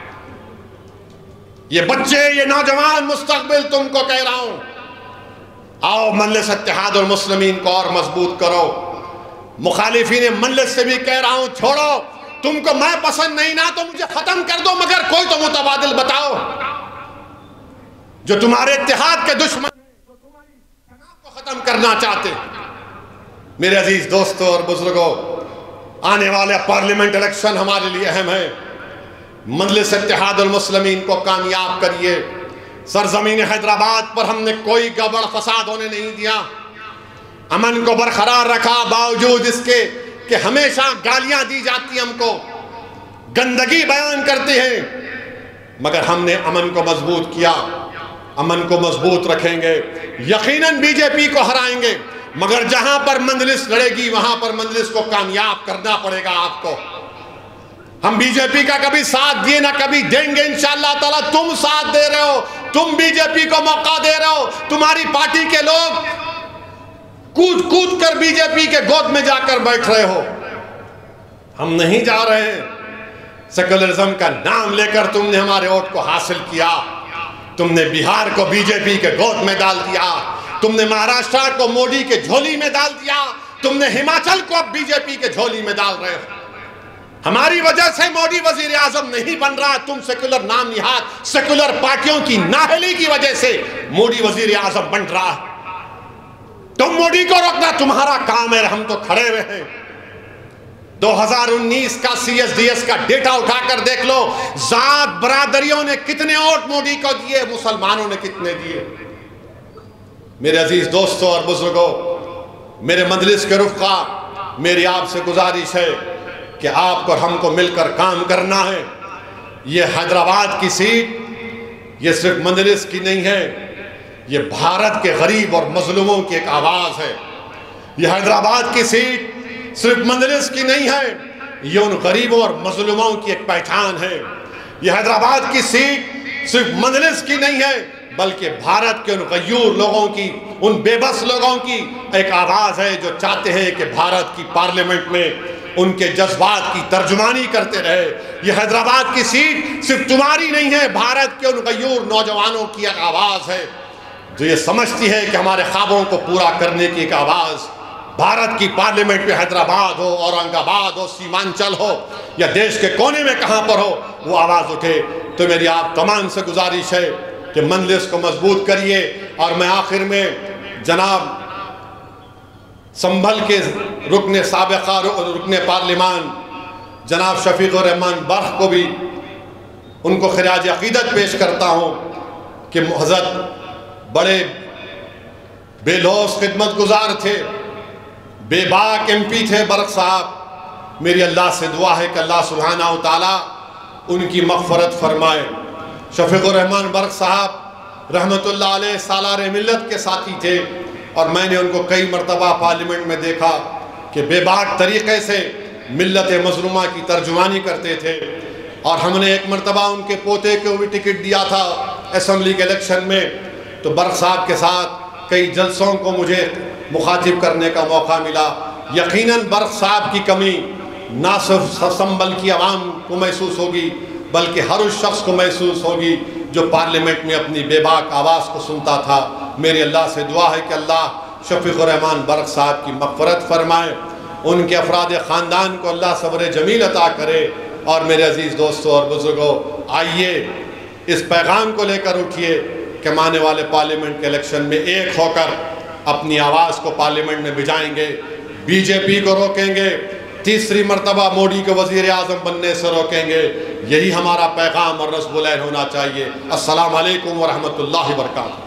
یہ بچے، یہ نوجوان مستقبل تم کو کہہ رہا ہوں، آؤ مجلس اتحاد المسلمین کو اور مضبوط کرو۔ مخالفین مجلس سے بھی کہہ رہا ہوں، چھوڑو، تم کو میں پسند نہیں نا تو مجھے ختم کر دو، مگر کوئی تو متبادل بتاؤ جو تمہارے اتحاد کے دشمن جو تمہاری شناخت کو ختم کرنا چاہتے۔ میرے عزیز دوستوں اور بزرگوں، آنے والے پارلیمنٹ الیکشن ہمارے لیے اہم ہے۔ مجلس اتحاد المسلمین کو کامیاب کریے۔ سرزمین حیدرآباد پر ہم نے کوئی گڑبڑ فساد ہونے نہیں دیا، امن کو برقرار رکھا، باوجود اس کے کہ ہمیشہ گالیاں دی جاتی ہم کو، گندگی بیان کرتے ہیں، مگر ہم نے امن کو مضبوط کیا، امن کو مضبوط رکھیں گے، یقیناً بی جے پی کو ہرائیں گے، مگر جہاں پر مجلس لڑے گی وہاں پر مجلس کو کامیاب کرنا پڑے گا آپ کو۔ ہم بی جے پی کا کبھی ساتھ دیے نہ کبھی دیں گے انشاءاللہ تعالیٰ۔ تم ساتھ دے رہے ہو، تم بی جے پی کو موقع دے رہے ہو، تمہاری پارٹی کے لوگ کود کود کر بی جے پی کے گود میں جا کر بیٹھ رہے ہو۔ ہم نہیں جا رہے ہیں، سیکولرزم کا نام لے کر تم نے ہمارے ووٹ کو حاصل کیا، تم نے بہار کو بی جے پی کے گود میں ڈال دیا، تم نے مہاراشٹر کو مودی کے جھولی میں ڈال دیا، تم نے ہماچل کو اب بی جے پی کے جھولی میں ڈال رہے ہو۔ ہماری وجہ سے مودی وزیر اعظم نہیں بن رہا، تم سیکولر نام نہاد سیکولر پارٹیوں کی نااہلی کی وجہ سے مودی وزیر اعظم بن رہا ہے۔ تم مودی کو روکنا تمہارا کام ہے، ہم تو کھڑے ہوئے ہیں۔ 2019 کا سی ایس ڈی ایس کا ڈیٹا اٹھا کر دیکھ لو، ذات برادریوں نے کتنے ووٹ مودی کو دیے، مسلمانوں نے کتنے دیے۔ میرے عزیز دوستوں اور بزرگوں، میرے مجلس کے رفقا، میری آپ سے گزارش ہے کہ آپ کو اور ہم کو مل کر کام کرنا ہے۔ یہ حیدرآباد کی سیٹ یہ صرف مجلس کی نہیں ہے، یہ بھارت کے غریب اور مظلوموں کی ایک آواز ہے۔ یہ حیدرآباد کی سیٹ صرف مجلس کی نہیں ہے، یہ ان غریبوں اور مظلوموں کی ایک پہچان ہے۔ یہ حیدرآباد کی سیٹ صرف مجلس کی نہیں ہے، بلکہ بھارت کے ان غیور لوگوں کی، ان بے بس لوگوں کی ایک آواز ہے جو چاہتے ہیں کہ بھارت کی پارلیمنٹ میں ان کے جذبات کی ترجمانی کرتے رہے۔ یہ حیدرآباد کی سیٹ صرف تمہاری نہیں ہے، بھارت کے ان غیور نوجوانوں کی ایک آواز ہے جو یہ سمجھتی ہے کہ ہمارے خوابوں کو پورا کرنے کی ایک آواز بھارت کی پارلیمنٹ میں حیدرآباد ہو، اورنگ آباد ہو، سیمانچل ہو یا دیش کے کونے میں کہاں پر ہو، وہ آواز اٹھے۔ تو میری آپ تمام سے گزارش ہے کہ مجلس کو مضبوط کریے۔ اور میں آخر میں جناب سنبھل کے رکن سابقہ رکن پارلیمان جناب شفیق الرحمان برق کو بھی ان کو خراج عقیدت پیش کرتا ہوں کہ حضرت بڑے بے لوث خدمت گزار تھے، بے باک ایم پی تھے برق صاحب۔ میری اللہ سے دعا ہے کہ اللہ سبحانہ و تعالیٰ ان کی مغفرت فرمائے۔ شفیق الرحمان برق صاحب رحمت اللہ علیہ سالار ملت کے ساتھی تھے، اور میں نے ان کو کئی مرتبہ پارلیمنٹ میں دیکھا کہ بے باک طریقے سے ملت مظلومہ کی ترجمانی کرتے تھے۔ اور ہم نے ایک مرتبہ ان کے پوتے کو بھی ٹکٹ دیا تھا اسمبلی کے الیکشن میں، تو برق صاحب کے ساتھ کئی جلسوں کو مجھے مخاطب کرنے کا موقع ملا۔ یقیناً برق صاحب کی کمی نہ صرف سنبھل کی عوام کو محسوس ہوگی، بلکہ ہر اس شخص کو محسوس ہوگی جو پارلیمنٹ میں اپنی بے باک آواز کو سنتا تھا۔ میری اللہ سے دعا ہے کہ اللہ شفیق الرحمان برق صاحب کی مغفرت فرمائے، ان کے افراد خاندان کو اللہ صبر جمیل عطا کرے۔ اور میرے عزیز دوستوں اور بزرگوں، آئیے اس پیغام کو لے کر اٹھیے کہ ہم آنے والے پارلیمنٹ کے الیکشن میں ایک ہو کر اپنی آواز کو پارلیمنٹ میں بھجائیں گے، بی جے پی کو روکیں گے، تیسری مرتبہ مودی کو وزیر اعظم بننے سے روکیں گے۔ یہی ہمارا پیغام اور نصب العین ہونا چاہیے۔ السلام علیکم ورحمۃ اللہ وبرکاتہ۔